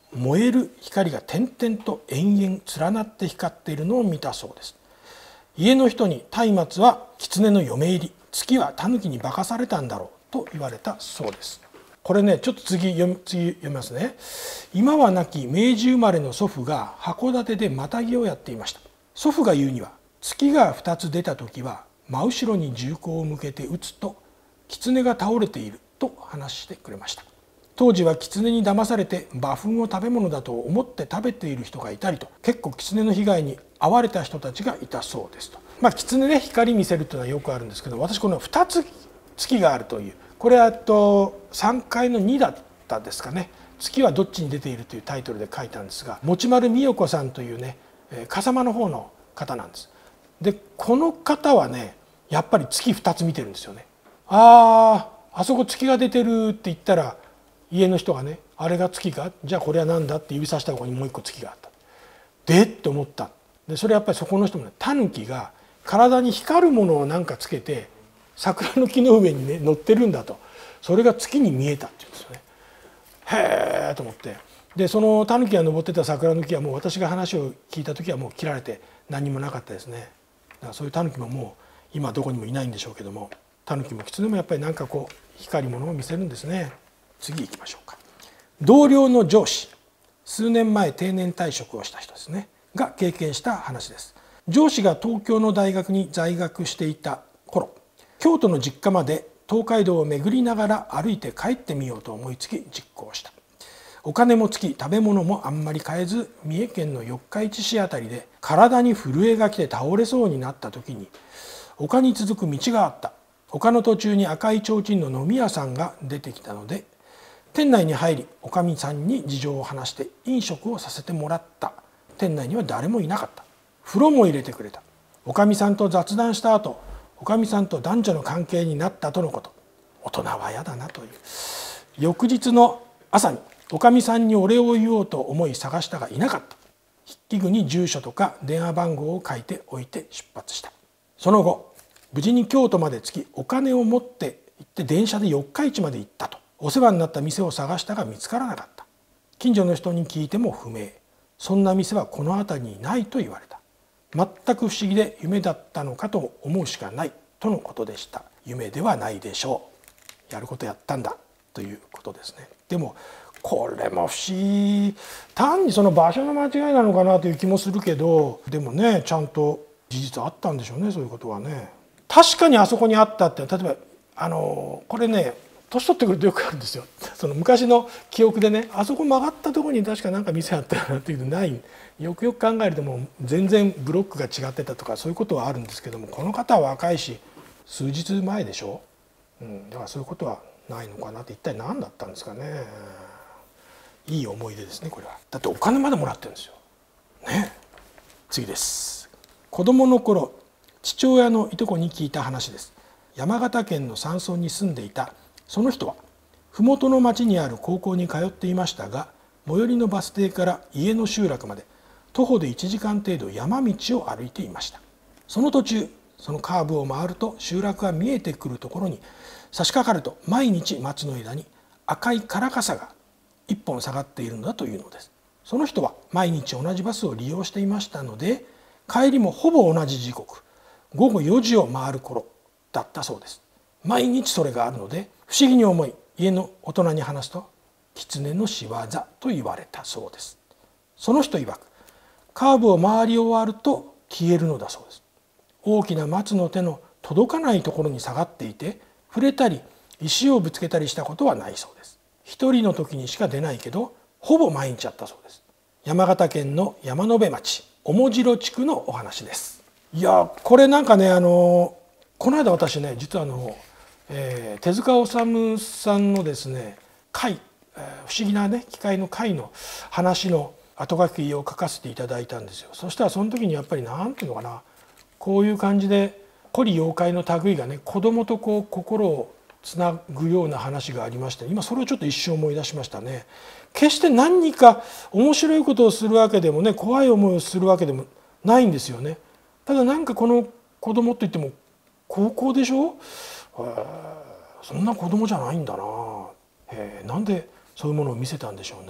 燃える光が点々と延々連なって光っているのを見たそうです。家の人に松明は狐の嫁入り、月は狸に化かされたんだろうと言われたそうです。これねちょっと次読みますね。今は亡き明治生まれの祖父が函館でマタギをやっていました。祖父が言うには、月が2つ出た時は真後ろに銃口を向けて撃つと狐が倒れていると話してくれました。当時は狐に騙されて馬糞を食べ物だと思って食べている人がいたりと、結構狐の被害に遭われた人たちがいたそうですと。狐ね、光見せるというのはよくあるんですけど、私この2つ月があるという、これは3階の2だったですかね。月はどっちに出ているというタイトルで書いたんですが、持丸美代子さんというね笠間の方の方なんです。でこの方はねやっぱり月2つ見てるんですよね。あそこ月が出てるって言ったら、家の人がね、あれが月か、じゃあこれは何だって指さしたところにもう一個月があった。でって思った。でそれやっぱりそこの人もね、狸が体に光るものをなんかつけて桜の木の上にね乗ってるんだと、それが月に見えたって言うんですよね。へえと思って、でその狸が登ってた桜の木はもう私が話を聞いた時はもう切られて何もなかったですね。だからそういう狸ももう今どこにもいないんでしょうけども、狸も狐もやっぱりなんかこう光るものを見せるんですね。次行きましょうか。同僚の上司、数年前定年退職をした人ですねが経験した話です。上司が東京の大学に在学していた頃、京都の実家まで東海道を巡りながら歩いて帰ってみようと思いつき実行した。お金もつき食べ物もあんまり買えず、三重県の四日市市あたりで体に震えが来て倒れそうになった時に、丘に続く道があった。丘の途中に赤い提灯の飲み屋さんが出てきたので、店内に入りおかみさんに事情を話して飲食をさせてもらった。店内には誰もいなかった。風呂も入れてくれた。おかみさんと雑談した後、おかみさんと男女の関係になったとのこと。大人は嫌だなという。翌日の朝におかみさんにお礼を言おうと思い探したがいなかった。筆記具に住所とか電話番号を書いておいて出発した。その後無事に京都まで着き、お金を持って行って電車で四日市まで行ったと。お世話になった店を探したが見つからなかった。近所の人に聞いても不明。そんな店はこの辺りにないと言われた。全く不思議で夢だったのかと思うしかないとのことでした。夢ではないでしょう。やることやったんだということですね。でもこれも不思議、単にその場所の間違いなのかなという気もするけど、でもねちゃんと事実あったんでしょうね、そういうことはね。確かにあそこにあったって、例えばこれね年取ってくるとよくあるんですよ。その昔の記憶でね、あそこ曲がったところに確かなんか店あったよなっていうのない。よくよく考えるともう全然ブロックが違ってたとかそういうことはあるんですけども、この方は若いし数日前でしょ、だからそういうことはないのかなって。一体何だったんですかね。いい思い出ですねこれは。だってお金までもらってるんですよね。次です。子供の頃父親のいとこに聞いた話です。山形県の山村に住んでいたその人は麓の町にある高校に通っていましたが、最寄りのバス停から家の集落まで徒歩で1時間程度山道を歩いていました。その途中、そのカーブを回ると集落が見えてくるところに差し掛かると、毎日松の枝に赤い唐傘が一本下がっているのだというのです。その人は毎日同じバスを利用していましたので、帰りもほぼ同じ時刻、午後4時を回る頃だったそうです。毎日それがあるので不思議に思い、家の大人に話すと狐の仕業と言われたそうです。その人曰く、カーブを回り終わると消えるのだそうです。大きな松の手の届かないところに下がっていて、触れたり石をぶつけたりしたことはないそうです。一人の時にしか出ないけどほぼ毎日あったそうです。山形県の山辺町面白地区のお話です。いやこれなんかねこの間私ね実は手塚治虫さんのですね貝、不思議なね機械の貝の話の後書きを書かせていただいたんですよ。そしたらその時にやっぱりなんていうのかな、こういう感じで古利妖怪の類がね子供とこう心をつなぐような話がありまして、今それをちょっと一瞬思い出しましたね。決して何か面白いことをするわけでもね、怖い思いをするわけでもないんですよね。ただなんかこの子供といっても高校でしょ、そんな子供じゃないんだな、なんでそういうものを見せたんでしょうね。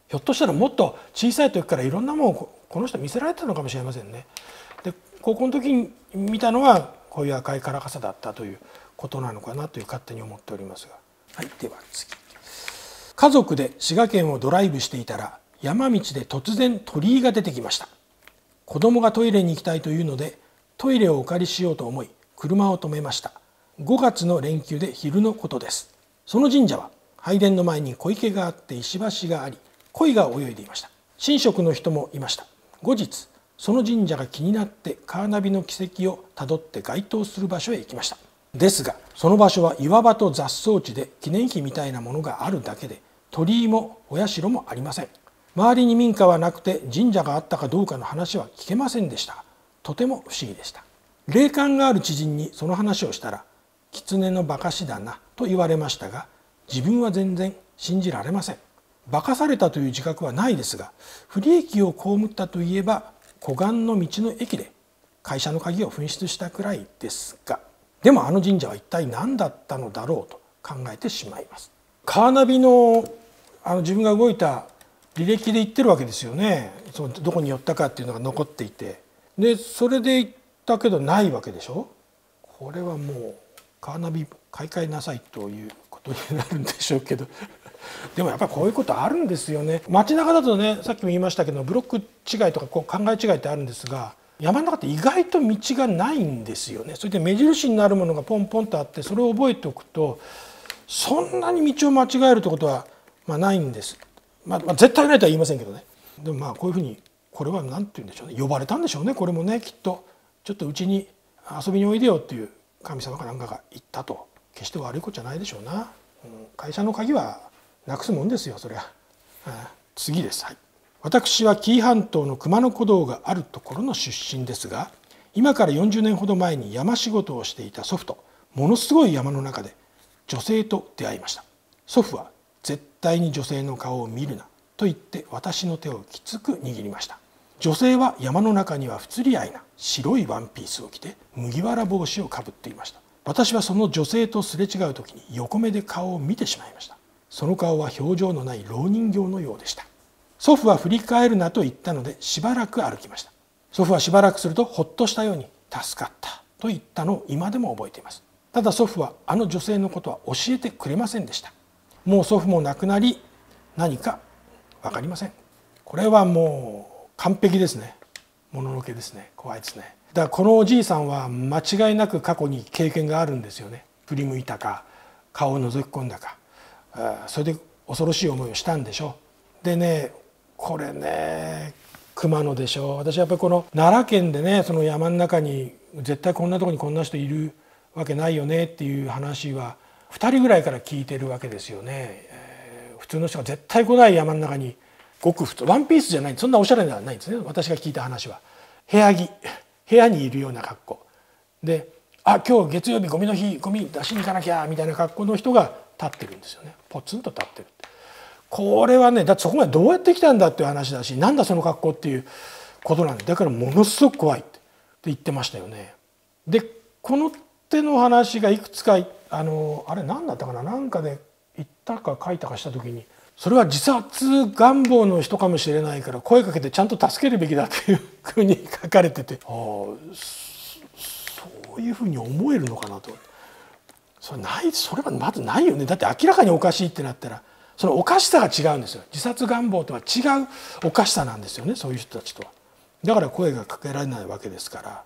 ひょっとしたらもっと小さい時からいろんなものをこの人見せられてたのかもしれませんね。で高校の時に見たのはこういう赤いカラカサだったということなのかなという勝手に思っておりますが、はい、では次。家族で滋賀県をドライブしていたら山道で突然鳥居が出てきました。子供がトイレに行きたいというのでトイレをお借りしようと思い車を止めました。5月の連休で昼のことです。その神社は拝殿の前に小池があって石橋があり、鯉が泳いでいました。神職の人もいました。後日その神社が気になってカーナビの軌跡をたどって該当する場所へ行きました。ですがその場所は岩場と雑草地で記念碑みたいなものがあるだけで鳥居もお社もありません。周りに民家はなくて神社があったかどうかの話は聞けませんでした。とても不思議でした。霊感がある知人にその話をしたら狐の化かしだなと言われましたが、自分は全然信じられません。化かされたという自覚はないですが、不利益を被ったといえば湖岸の道の駅で会社の鍵を紛失したくらいですが、でもあの神社は一体何だったのだろうと考えてしまいます。カーナビの自分が動いた履歴で言ってるわけですよね。そのどこに寄ったかっていうのが残っていて、でそれで行ったけどないわけでしょ。これはもうカーナビ買い替えなさいということになるんでしょうけどでもやっぱりこういうことあるんですよね。街中だとね、さっきも言いましたけどブロック違いとかこう考え違いってあるんですが、山の中って意外と道がないんですよね。それで目印になるものがポンポンとあってそれを覚えておくとそんなに道を間違えるってことはないんです。絶対ないとは言いませんけどね。でもこういうふうにこれは何て言うんでしょうね、呼ばれたんでしょうね。これもねきっとちょっとうちに遊びにおいでよっていう神様かなんかが言ったと。決して悪いことじゃないでしょうな。会社の鍵はなくすもんですよそりゃ。次です。はい、私は紀伊半島の熊野古道があるところの出身ですが、今から40年ほど前に山仕事をしていた祖父とものすごい山の中で女性と出会いました。祖父は絶対に女性の顔を見るなと言って私の手をきつく握りました。女性は山の中には不釣り合いな白いワンピースを着て麦わら帽子をかぶっていました。私はその女性とすれ違う時に横目で顔を見てしまいました。その顔は表情のない老人形のようでした。祖父は振り返るなと言ったのでしばらく歩きました。祖父はしばらくするとほっとしたように助かったと言ったのを今でも覚えています。ただ祖父はあの女性のことは教えてくれませんでした。もう祖父も亡くなり何か分かりません。これはもう完璧ですね。もののけですね。怖いですね。だからこのおじいさんは間違いなく過去に経験があるんですよね。振り向いたか顔を覗き込んだか、それで恐ろしい思いをしたんでしょう。でねこれね熊野でしょう。私はやっぱりこの奈良県でねその山の中に絶対こんなとこにこんな人いるわけないよねっていう話は2人ぐらいから聞いてるわけですよね。普通の人が絶対来ない山の中にごく普通ワンピースじゃない、そんなおしゃれではないんですね。私が聞いた話は部屋にいるような格好で、今日月曜日ゴミの日ゴミ出しに行かなきゃみたいな格好の人が立ってるんですよね。ポツンと立ってる。これはねだってそこまでどうやって来たんだっていう話だし、なんだその格好っていうことなんで、だからものすごく怖いって言ってましたよね。でこの手の話がいくつかあれ何だったかな、なんかで言ったか書いたかした時にそれは自殺願望の人かもしれないから声かけてちゃんと助けるべきだというふうに書かれてて、そういうふうに思えるのかなと。それはまずないよね。だって明らかにおかしいってなったらそのおかしさが違うんですよ。自殺願望とは違うおかしさなんですよね、そういう人たちとは。だから声がかけられないわけですから。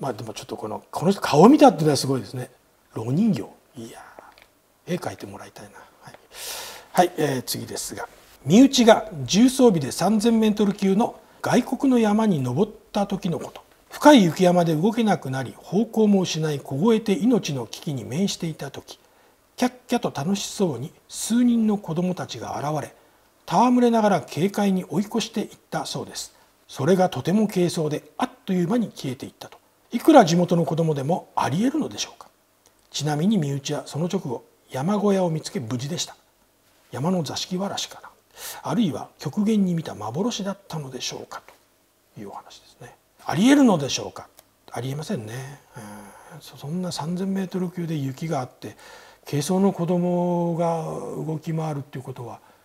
でもちょっとこの人顔を見たっていうのはすごいですね。老人形、いや絵描いてもらいたいな。次ですが、身内が重装備で3000メートル級の外国の山に登った時のこと。深い雪山で動けなくなり方向も失い凍えて命の危機に面していた時、キャッキャと楽しそうに数人の子供たちが現れ戯れながら軽快に追い越していったそうです。それがとても軽装であっという間に消えていったと。いくら地元の子供でもありえるのでしょうか。ちなみに身内はその直後山小屋を見つけ無事でした。山の座敷わらしかな、あるいは極限に見た幻だったのでしょうかというお話ですね。ありえるのでしょうか。ありえませんね。そんな3000メートル級で雪があって軽装の子供が動き回るっていうことは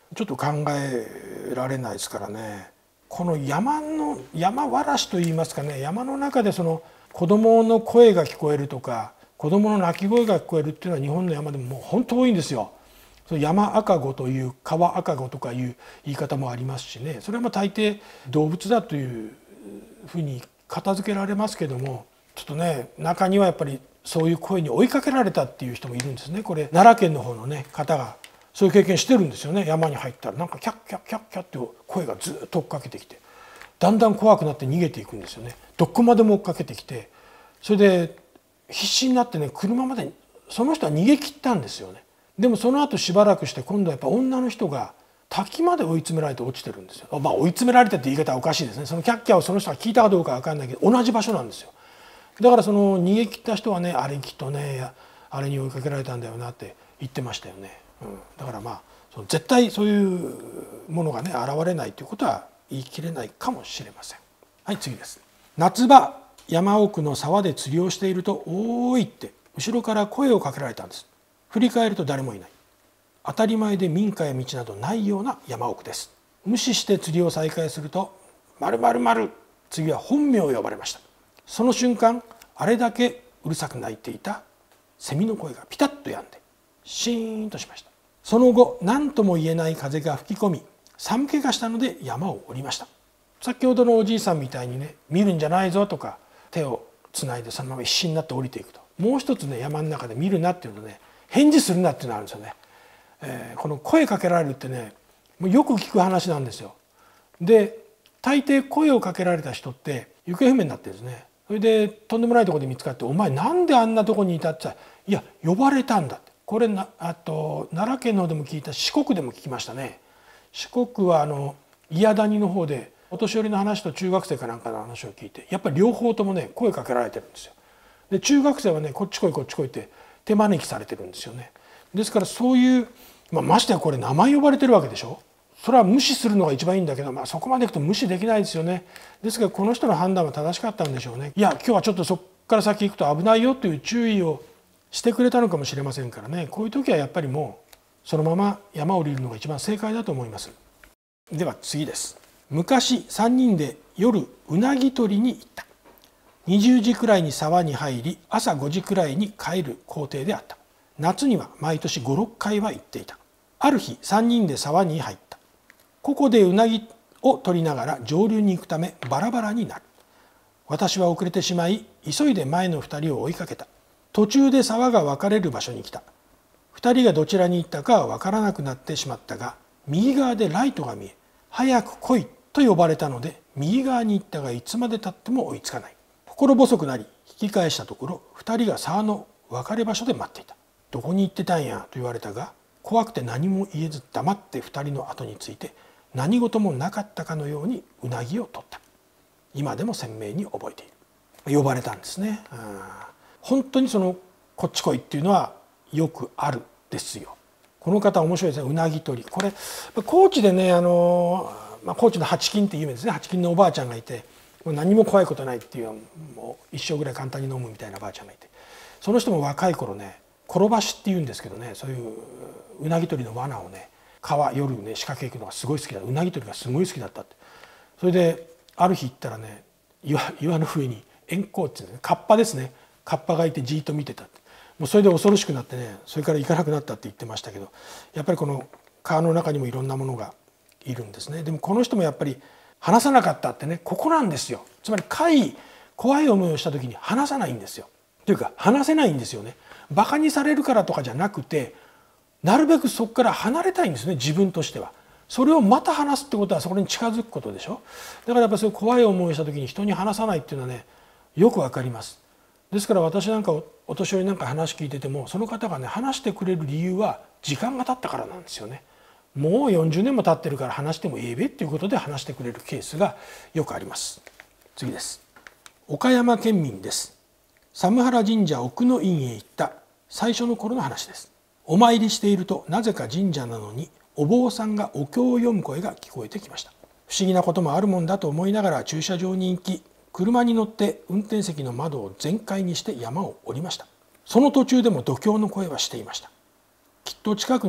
ちょっと考えられないですからね。この山わらしといいますかね、山の中でその子供の声が聞こえるとか子供の鳴き声が聞こえるっていうのは日本の山でももう本当多いんですよ。山赤子という川赤子とかいう言い方もありますしね、それはまあ大抵動物だというふうに片付けられますけども、ちょっとね中にはやっぱりそういう声に追いかけられたっていう人もいるんですね。これ奈良県の方のね方がそういう経験してるんですよね。山に入ったらなんかキャッキャッキャッキャッって声がずっと追っかけてきて、だんだん怖くなって逃げていくんですよね。どこまでも追っかけてきて、それで必死になってね車までその人は逃げ切ったんですよね。でもその後しばらくして今度はやっぱ女の人が滝まで追い詰められて落ちてるんですよ。まあ追い詰められてって言い方はおかしいですね。そのキャッキャをその人が聞いたかどうかは分かんないけど同じ場所なんですよ。だからその逃げ切った人はね、あれきっとねあれに追いかけられたんだよなって言ってましたよね。だからまあ絶対そういうものがね現れないということは言い切れないかもしれません。はい、次です。夏場山奥の沢で釣りをしていると「おーい」って後ろから声をかけられたんです。振り返ると誰もいない。当たり前で民家や道などないような山奥です。無視して釣りを再開すると「〇〇〇」次は本名を呼ばれました。その瞬間あれだけうるさく鳴いていたセミの声がピタッと止んでシーンとしました。その後何とも言えない風が吹き込み寒気がしたので山を降りました。先ほどのおじいさんみたいにね見るんじゃないぞとか手をつないでそのまま必死になって降りていくと、もう一つね山の中で見るなっていうのね返事するなっていうのがあるんですよね。この声かけられるってねもうよく聞く話なんですよ。で大抵声をかけられた人って行方不明になってるんですね。それでとんでもないところで見つかって「お前なんであんなとこにいた?」って言ったら「いや呼ばれたんだ」って。これ奈良県の方でも聞いた、四国でも聞きましたね。四国は祖谷の方でお年寄りの話と中学生かなんかの話を聞いて、やっぱり両方ともね声かけられてるんですよ。で中学生はねこっち来いこっち来いって手招きされてるんですよね。ですからそういう、ましてやこれ名前呼ばれてるわけでしょ。それは無視するのが一番いいんだけど、そこまでいくと無視できないですよね。ですからこの人の判断は正しかったんでしょうね。いや今日はちょっとそこから先行くと危ないよという注意をしてくれたのかもしれませんからね。こういう時はやっぱりもうそのまま山を降りるのが一番正解だと思います。では次です。昔3人で夜うなぎ取りに行った。20時くらいに沢に入り朝5時くらいに帰る工程であった。夏には毎年5、6回は行っていた。ある日3人で沢に入った。ここでうなぎを取りながら上流に行くためバラバラになる。私は遅れてしまい急いで前の2人を追いかけた。途中で沢が分かれる場所に来た。2人がどちらに行ったかは分からなくなってしまったが、右側でライトが見え早く来いと呼ばれたので右側に行ったがいつまでたっても追いつかない。心細くなり引き返したところ2人が沢の分かれ場所で待っていた。どこに行ってたんやと言われたが、怖くて何も言えず黙って2人の後について何事もなかったかのようにうなぎを取った。今でも鮮明に覚えている。呼ばれたんですね。本当にそのこっち来いっていうのはよくあるですよ。この方面白いですね。うなぎ取り、これ高知でね高知の八金っていう有名ですね。八金のおばあちゃんがいて何も怖いことないっていう、もう一生ぐらい簡単に飲むみたいなばあちゃんがいて、その人も若い頃ね転ばしっていうんですけどね、そういううなぎ取りの罠をね夜ね仕掛け行くのがすごい好きだ、うなぎ取りがすごい好きだったって。それである日行ったらね岩の上に円光っていうねカッパですね、カッパがいてじーっと見てたって。もうそれで恐ろしくなってねそれから行かなくなったって言ってましたけど、やっぱりこの川の中にもいろんなものがいるんですね。でもこの人もやっぱり話さなかったってね、ここなんですよ。つまり怖い思いをした時に話さないんですよ。というか話せないんですよね。バカにされるからとかじゃなくて、なるべくそこから離れたいんですね、自分としては。それをまた話すってことはそこに近づくことでしょ。だからやっぱりそういう怖い思いをした時に人に話さないっていうのはねよくわかります。ですから私なんかお年寄りなんか話聞いてても、その方がね話してくれる理由は時間が経ったからなんですよね。もう40年も経ってるから話してもええべっていうことで話してくれるケースがよくあります。次です。岡山県民です。寒原神社奥の院へ行った最初の頃の話です。お参りしているとなぜか神社なのにお坊さんがお経を読む声が聞こえてきました。不思議なこともあるもんだと思いながら駐車場に行き、車に乗って運転席の窓を全開にして山を降りました。その途中でも読経の声はしていました。きっと近くに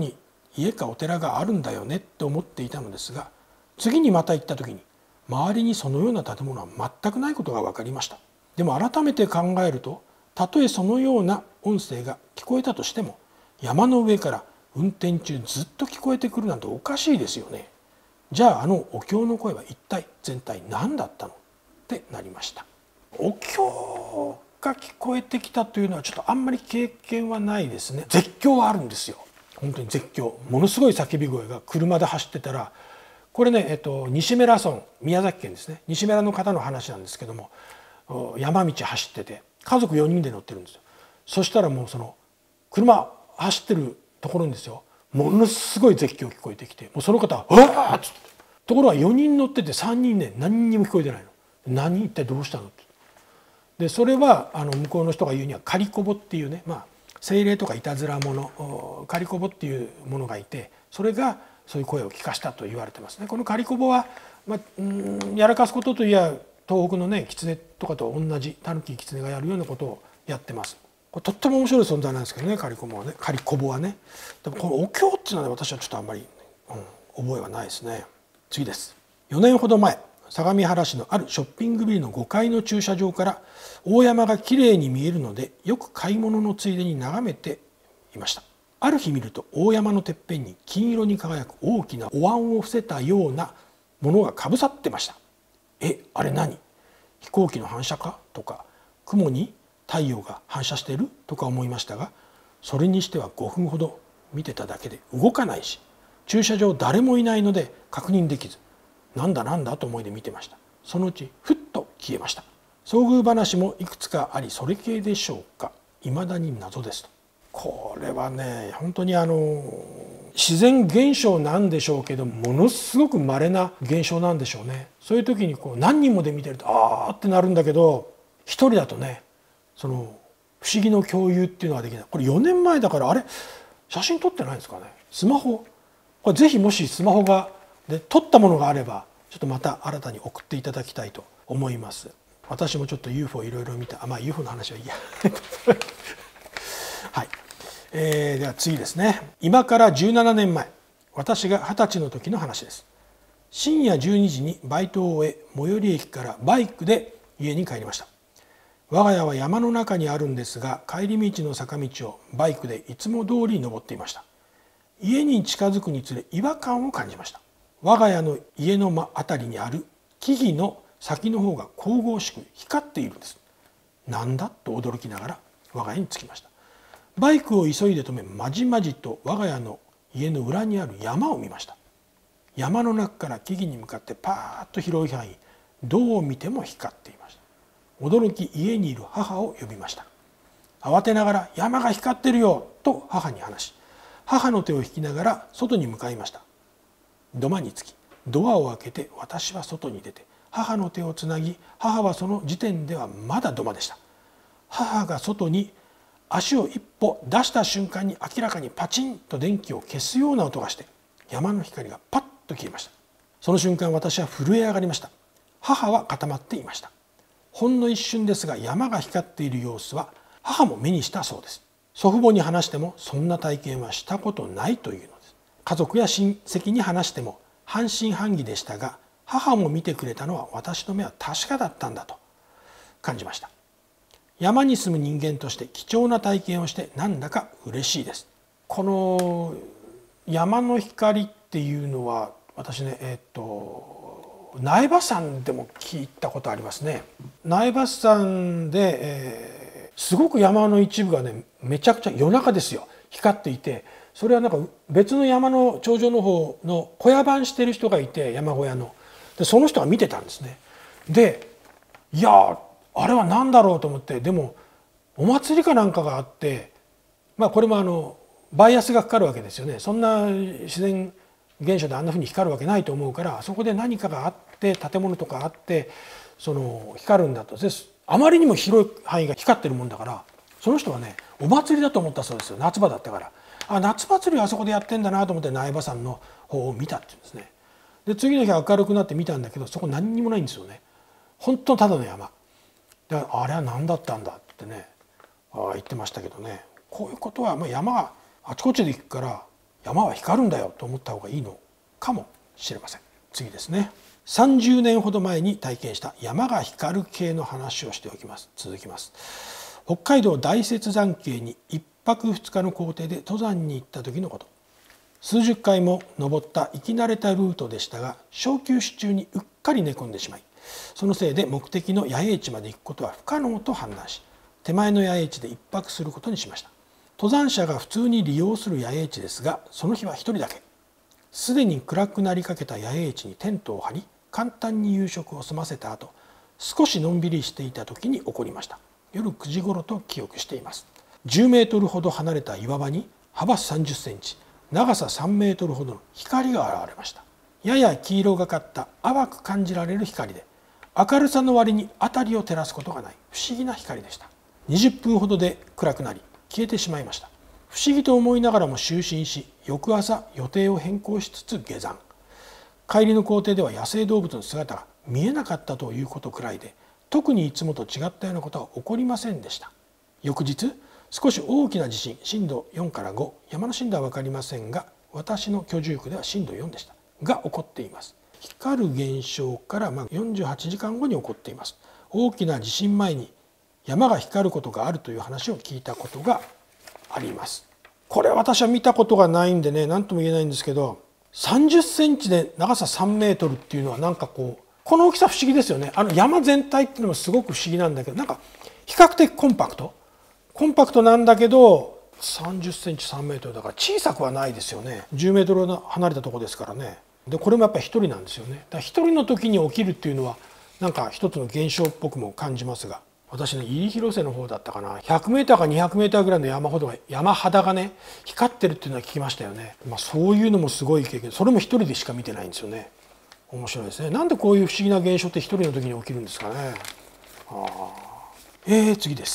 家かお寺があるんだよねって思っていたのですが、次にまた行った時に周りにそのような建物は全くないことが分かりました。でも改めて考えると、たとえそのような音声が聞こえたとしても、山の上から運転中ずっと聞こえてくるなんておかしいですよね。じゃあお経の声は一体全体何だったのってなりました。お経が聞こえてきたというのはちょっとあんまり経験はないですね。絶叫はあるんですよ。本当に絶叫、ものすごい叫び声が車で走ってたら、これね、西米良村、宮崎県ですね、西米良の方の話なんですけども、山道走ってて家族4人で乗ってるんですよ。そしたらもうその車走ってるところにですよ、ものすごい絶叫聞こえてきて、もうその方は「うわ!」っつって、ところが4人乗ってて3人ね、何にも聞こえてないの。何一体どうしたのって。でそれは向こうの人が言うにはカリコボっていうね、精霊とかいたずら者、カリコボっていうものがいて、それがそういう声を聞かしたと言われてますね。このカリコボは、やらかすことといや東北のね狐とかと同じ、タヌキ狐がやるようなことをやってます。これとっても面白い存在なんですけどね、カリコボはね。カリコボはね。でもこのお経っていうのは、ね、私はちょっとあんまり、覚えはないですね。次です。4年ほど前、相模原市のあるショッピングビルの5階の駐車場から大山がきれいに見えるので、よく買い物のついでに眺めていました。ある日見ると、大山のてっぺんに金色に輝く大きなお椀を伏せたようなものがかぶさってました。あれ何？飛行機の反射かとか、雲に太陽が反射しているとか思いましたが、それにしては5分ほど見てただけで動かないし、駐車場誰もいないので確認できず、なんだなんだと思いで見てました。そのうちふっと消えました。遭遇話もいくつかあり、それ系でしょうか。未だに謎ですと。これはね、本当に自然現象なんでしょうけど、ものすごく稀な現象なんでしょうね。そういう時にこう何人もで見てるとあーってなるんだけど、一人だとね、その不思議の共有っていうのができない。これ4年前だから、あれ写真撮ってないんですかね。スマホ、これぜひもしスマホがで撮ったものがあれば、ちょっとまた新たに送っていただきたいと思います。私もちょっと UFO いろいろ見た。UFO の話はいいやはい、では次ですね。今から17年前、私が20歳の時の話です。深夜12時にバイトを終え、最寄り駅からバイクで家に帰りました。我が家は山の中にあるんですが、帰り道の坂道をバイクでいつも通り登っていました。家に近づくにつれ違和感を感じました。我が家の家の辺りにある木々の先の方が神々しく光っているんです。なんだと驚きながら我が家に着きました。バイクを急いで止め、まじまじと我が家の家の裏にある山を見ました。山の中から木々に向かってパーッと広い範囲、どう見ても光っていました。驚き家にいる母を呼びました。慌てながら「山が光ってるよ」と母に話し、母の手を引きながら外に向かいました。土間につき、ドアを開けて私は外に出て母の手をつなぎ、母はその時点ではまだ土間でした。母が外に足を一歩出した瞬間に、明らかにパチンと電気を消すような音がして、山の光がパッと消えました。その瞬間、私は震え上がりました。母は固まっていました。ほんの一瞬ですが、山が光っている様子は母も目にしたそうです。祖父母に話してもそんな体験はしたことないというのです。家族や親戚に話しても半信半疑でしたが、母も見てくれたのは私の目は確かだったんだと感じました。山に住む人間として貴重な体験をして、なんだか嬉しいです。この山の光っていうのは私ね、苗場山でも聞いたことありますね。苗場山で、すごく山の一部がね、めちゃくちゃ夜中ですよ、光っていて、それはなんか別の山の頂上の方の小屋番してる人がいて、山小屋ので、その人が見てたんですね。で、いやあれは何だろうと思って、でもお祭りかなんかがあって、これもバイアスがかかるわけですよね。そんな自然現象であんなふうに光るわけないと思うから、そこで何かがあって、建物とかあって、その光るんだと。あまりにも広い範囲が光ってるもんだから、その人はね、お祭りだと思ったそうですよ。夏場だったから、夏祭りはあそこでやってんだなと思って苗場山の方を見たっていうんですね。で次の日明るくなって見たんだけど、そこ何にもないんですよね。本当ただの山で、あれは何だったんだってね、言ってましたけどね。こういうことは山があちこちで行くから、 山は光るんだよと思った方がいいのかもしれません。次ですね。30年ほど前に体験した山が光る系の話をしておきます。続きます。北海道大雪山系に1泊2日の行程で登山に行った時のこと。数十回も登った行き慣れたルートでしたが、小休止中にうっかり寝込んでしまい、そのせいで目的の野営地まで行くことは不可能と判断し、手前の野営地で1泊することにしました。登山者が普通に利用する野営地ですが、その日は1人だけ。すでに暗くなりかけた野営地にテントを張り、簡単に夕食を済ませた後、少しのんびりしていた時に起こりました。夜9時頃と記憶しています。10メートルほど離れた岩場に幅30センチ、長さ3メートルほどの光が現れました。やや黄色がかった淡く感じられる光で、明るさの割に辺りを照らすことがない不思議な光でした。20分ほどで暗くなり消えてしまいました。不思議と思いながらも就寝し、翌朝予定を変更しつつ下山。帰りの行程では野生動物の姿が見えなかったということくらいで、特にいつもと違ったようなことは起こりませんでした。翌日、少し大きな地震、震度4から5、山の震度は分かりませんが、私の居住区では震度4でしたが起こっています。光る現象から48時間後に起こっています。大きな地震前に山が光ることがあるという話を聞いたことがあります。これ私は見たことがないんでね、何とも言えないんですけど、30センチで長さ3メートルっていうのはなんかこの大きさ不思議ですよね。山全体っていうのもすごく不思議なんだけど、なんか比較的コンパクトなんだけど、30センチ3メートルだから小さくはないですよね。10メートル離れたところですからね。でこれもやっぱり一人なんですよね。だから一人の時に起きるっていうのはなんか一つの現象っぽくも感じますが、私ね、入広瀬の方だったかな、100メーターか200メーターぐらいの山肌がね光ってるっていうのは聞きましたよね。そういうのもすごい経験。それも一人でしか見てないんですよね。面白いですね。なんでこういう不思議な現象って一人の時に起きるんですかね。次です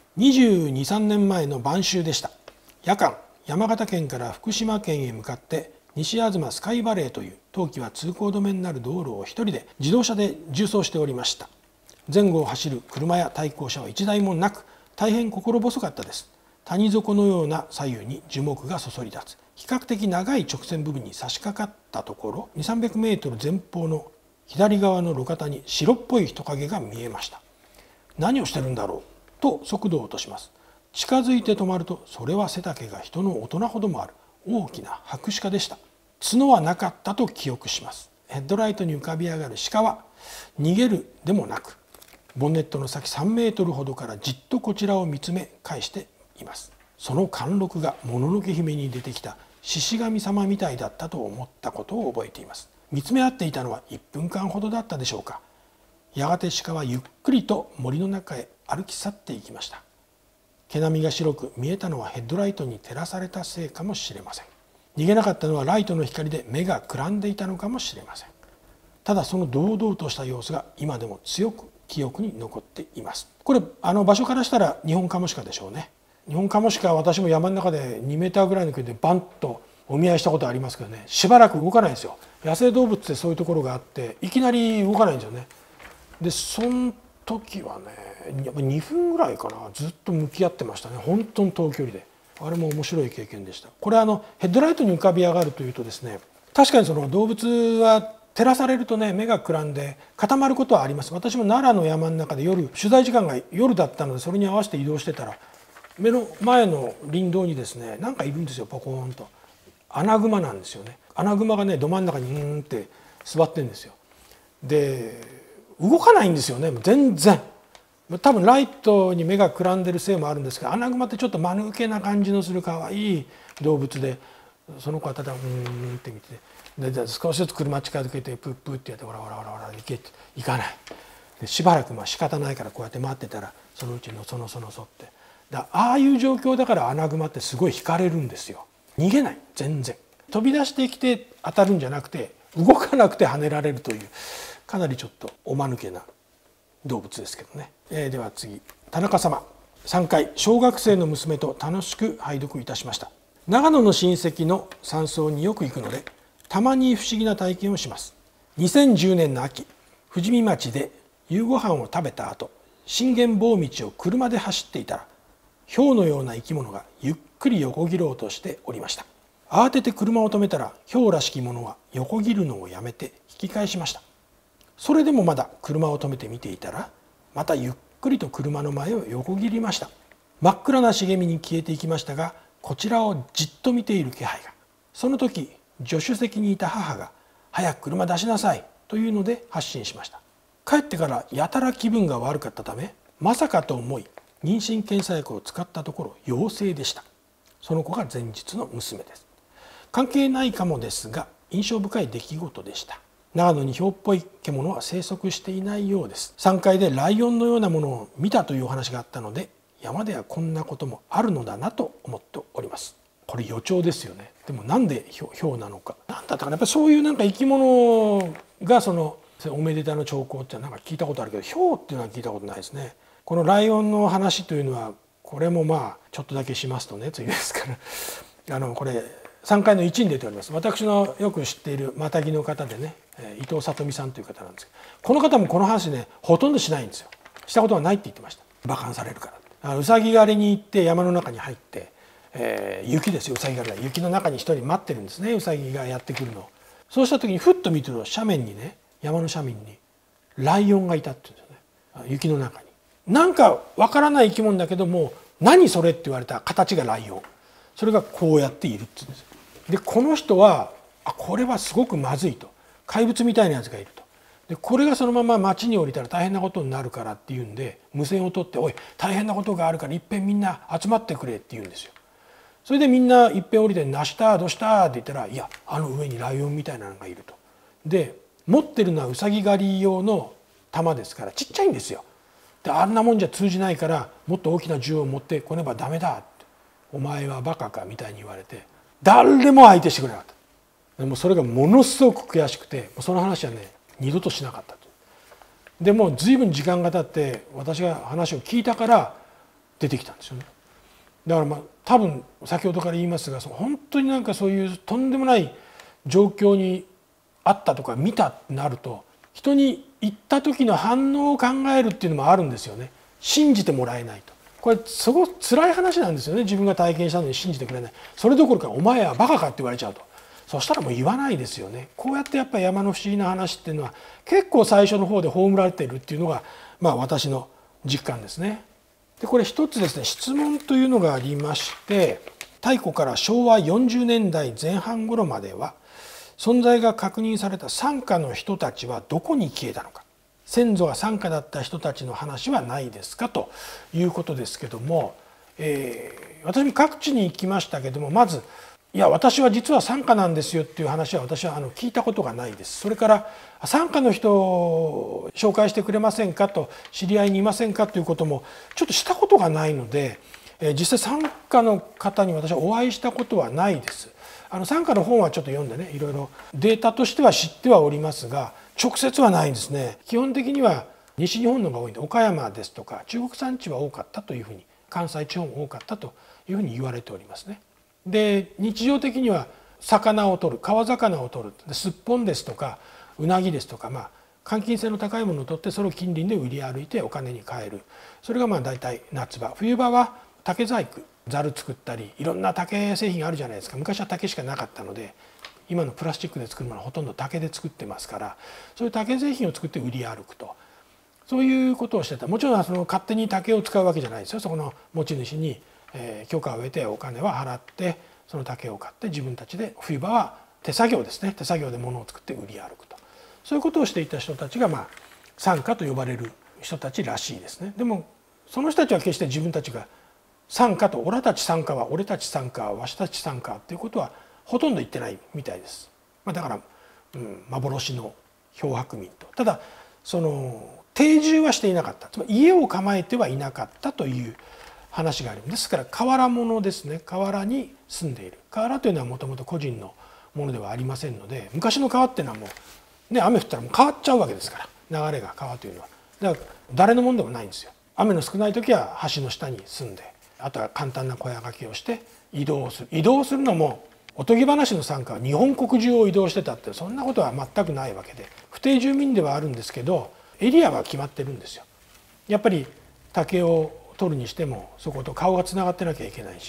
。22、3年前の晩秋でした。夜間、山形県から福島県へ向かって西東スカイバレーという冬季は通行止めになる道路を一人で自動車で縦走しておりました。前後を走る車や対向車は一台もなく、大変心細かったです。谷底のような左右に樹木がそそり立つ比較的長い直線部分に差し掛かったところ、2、300メートル前方の左側の路肩に白っぽい人影が見えました。何をしてるんだろうと速度を落とします。近づいて止まると、それは背丈が人の大人ほどもある大きな白鹿でした。角はなかったと記憶します。ヘッドライトに浮かび上がる鹿は逃げるでもなく、ボンネットの先3メートルほどからじっとこちらを見つめ返しています。その貫禄がもののけ姫に出てきた獅子神様みたいだったと思ったことを覚えています。見つめ合っていたのは1分間ほどだったでしょうか。やがて鹿はゆっくりと森の中へ歩き去っていきました。毛並みが白く見えたのはヘッドライトに照らされたせいかもしれません。逃げなかったのはライトの光で目がくらんでいたのかもしれません。ただその堂々とした様子が今でも強く記憶に残っています。これ場所からしたらニホンカモシカでしょうね。ニホンカモシカは私も山の中で2メーターぐらいの距離でバンとお見合いしたことありますけどね、しばらく動かないんですよ。野生動物ってそういうところがあって、いきなり動かないんですよね。でその時はね、やっぱ2分ぐらいかな、ずっと向き合ってましたね。本当に遠距離で。あれも面白い経験でした。これヘッドライトに浮かび上がるというとですね、確かにその動物は照らされるとね、目がくらんで固まることはあります。私も奈良の山の中で取材時間が夜だったので、それに合わせて移動してたら、目の前の林道にですね、なんかいるんですよ。ポコーンとアナグマなんですよね。アナグマがね、ど真ん中にって座ってるんですよ。で動かないんですよね、全然。多分ライトに目がくらんでるせいもあるんですけど、アナグマってちょっと間抜けな感じのする可愛い動物で、その子はただって見て、で少しずつ車近づけてプップッってやって、ほら行かない。でしばらく仕方ないからこうやって待ってたら、そのうちのそってああいう状況だからアナグマってすごい惹かれるんですよ。逃げない、全然。飛び出してきて当たるんじゃなくて、動かなくて跳ねられるという、かなりちょっとおまぬけな動物ですけどね。では次、田中様。3回小学生の娘と楽しく拝読いたしました。長野の親戚の山荘によく行くので、たまに不思議な体験をします。2010年の秋、富士見町で夕ご飯を食べた後、信玄棒道を車で走っていたら、ヒョウのような生き物がゆっくり横切ろうとしておりました。 慌てて車を止めたらヒョウらしきものは横切るのをやめて引き返しました。それでもまだ車を止めて見ていたらまたゆっくりと車の前を横切りました。真っ暗な茂みに消えていきましたが、こちらをじっと見ている気配が。その時助手席にいた母が「早く車出しなさい」というので発進しました。帰ってからやたら気分が悪かったため、まさかと思い妊娠検査薬を使ったところ陽性でした。その子が前日の娘です。関係ないかもですが印象深い出来事でした。長野にヒョウっぽい獣は生息していないようです。山階でライオンのようなものを見たというお話があったので、山ではこんなこともあるのだなと思っております。これ予兆ですよね。でもなんでヒョウなのか、なんだったかな、やっぱりそういうなんか生き物がそのおめでたの兆候ってなんか聞いたことあるけど、ヒョウっていうのは聞いたことないですね。このライオンの話というのはこれもまあちょっとだけしますとね、次ですからこれ3回の1に出ております。私のよく知っているマタギの方でね、伊藤里美さんという方なんですけど、この方もこの話ねほとんどしないんですよ。したことはないって言ってました。馬鹿にされるからうさぎ狩りに行って山の中に入って、雪ですよ、うさぎ狩りは雪の中に一人待ってるんですね、うさぎがやってくるの。そうした時にふっと見てると斜面にね、山の斜面にライオンがいたっていうんですよね。雪の中になんかわからない生き物だけども、何それって言われた形がライオン、それがこうやっているって言うんですよ。でこの人はこれはすごくまずいと、怪物みたいなやつがいると。でこれがそのまま町に降りたら大変なことになるからっていうんで無線を取って「おい大変なことがあるからいっぺんみんな集まってくれ」って言うんですよ。それでみんないっぺん降りて「なしたどうした?」って言ったら「いや上にライオンみたいなのがいる」と。で持ってるのはウサギ狩り用の弾ですからちっちゃいんですよ。であんなもんじゃ通じないからもっと大きな銃を持ってこねばダメだって「お前はバカか」みたいに言われて誰も相手してくれなかった。でもそれがものすごく悔しくてその話はね二度としなかったと。でもう随分時間が経って私が話を聞いたから出てきたんですよね。だから多分先ほどから言いますが本当になんかそういうとんでもない状況にあったとか見たってなると人に言った時の反応を考えるっていうのもあるんですよね。信じてもらえないと。これすごく辛い話なんですよね。自分が体験したのに信じてくれない。それどころか「お前はバカか」って言われちゃうと。そしたらもう言わないですよね。こうやってやっぱり山の不思議な話っていうのは結構最初の方で葬られているっていうのが私の実感ですね。でこれ一つですね質問というのがありまして、太古から昭和40年代前半頃までは存在が確認された傘下の人たちはどこに消えたのか、先祖が傘下だった人たちの話はないですかということですけども、私も各地に行きましたけども、まずいや私は実は傘下なんですよっていう話は私は聞いたことがないです。それから傘下の人を紹介してくれませんかと、知り合いにいませんかということもちょっとしたことがないので、実際傘下の方に私はお会いしたことはないです。傘下の本はちょっと読んでねいろいろデータとしては知ってはおりますが直接はないんですね。基本的には西日本のが多いんで岡山ですとか中国山地は多かったというふうに、関西地方も多かったというふうに言われておりますね。で日常的には魚を取る、川魚を取る、すっぽんですとかうなぎですとか換金性の高いものを取ってそれを近隣で売り歩いてお金に換える。それが大体夏場。冬場は竹細工、ざる作ったりいろんな竹製品あるじゃないですか。昔は竹しかなかったので今のプラスチックで作るものはほとんど竹で作ってますから、そういう竹製品を作って売り歩くと、そういうことをしてた。もちろん勝手に竹を使うわけじゃないですよ。そこの持ち主に許可を得てお金は払ってその竹を買って自分たちで冬場は手作業ですね、手作業で物を作って売り歩くと、そういうことをしていた人たちが傘下と呼ばれる人たちらしいですね。でもその人たちは決して自分たちが傘下と「オラたち傘下は俺たち傘下はわしたち傘下」っていうことはほとんど言ってないみたいです。だから、幻の漂白民と。ただ定住はしていなかった、つまり家を構えてはいなかったという話がある。ですから河原者ですね。河原に住んでいる。河原というのはもともと個人のものではありませんので、昔の川っていうのはもう、雨降ったらもう変わっちゃうわけですから、流れが川というのは。だから誰のものでもないんですよ。雨の少ない時は橋の下に住んで、あとは簡単な小屋掛けをして移動をする。移動するのもおとぎ話の傘下は日本国中を移動してたってそんなことは全くないわけで、不定住民ではあるんですけどエリアは決まってるんですよ。やっぱり竹を取るにしてもそこと顔がつながってなきゃいけないし、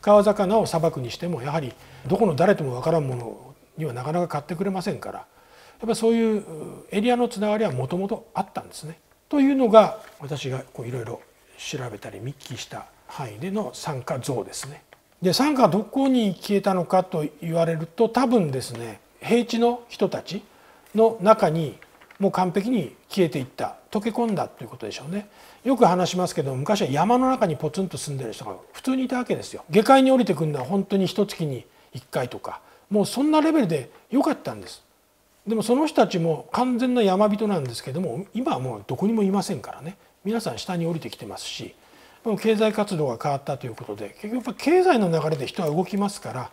川魚をさばくにしてもやはりどこの誰とも分からんものにはなかなか買ってくれませんから、やっぱりそういうエリアのつながりはもともとあったんですね。というのが私がいろいろ調べたり見聞きした範囲での惨禍像ですね。で惨禍はどこに消えたのかと言われると、多分ですね平地の人たちの中にもう完璧に消えていった、溶け込んだということでしょうね。よく話しますけど、昔は山の中にポツンと住んでる人が普通にいたわけですよ。下界に降りてくるのは本当に一月に1回とか、もうそんなレベルでよかったんです。でもその人たちも完全な山人なんですけども、今はもうどこにもいませんからね。皆さん下に降りてきてますし、経済活動が変わったということで、結局やっぱ経済の流れで人は動きますから、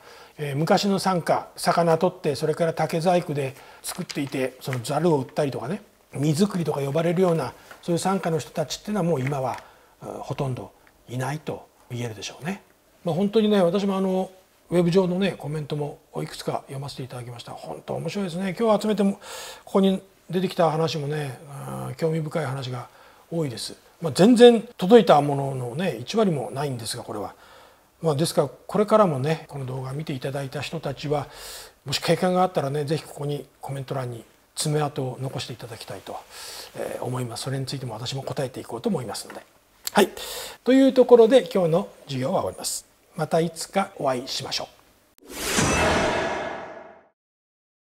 昔の産家魚取ってそれから竹細工で作っていて、そのざるを売ったりとかね、荷造りとか呼ばれるようなそういう産家の人たちっていうのはもう今はほとんどいないと言えるでしょうね。本当にね、私もウェブ上のねコメントもいくつか読ませていただきました。本当面白いですね。今日集めてもここに出てきた話もね、興味深い話が多いです。全然届いたもののね1割もないんですが、これはですからこれからもねこの動画を見ていただいた人たちは、もし経験があったらね、是非ここにコメント欄に爪痕を残していただきたいと思います。それについても私も答えていこうと思いますので。はい、というところで今日の授業は終わります。またいつかお会いしましょう。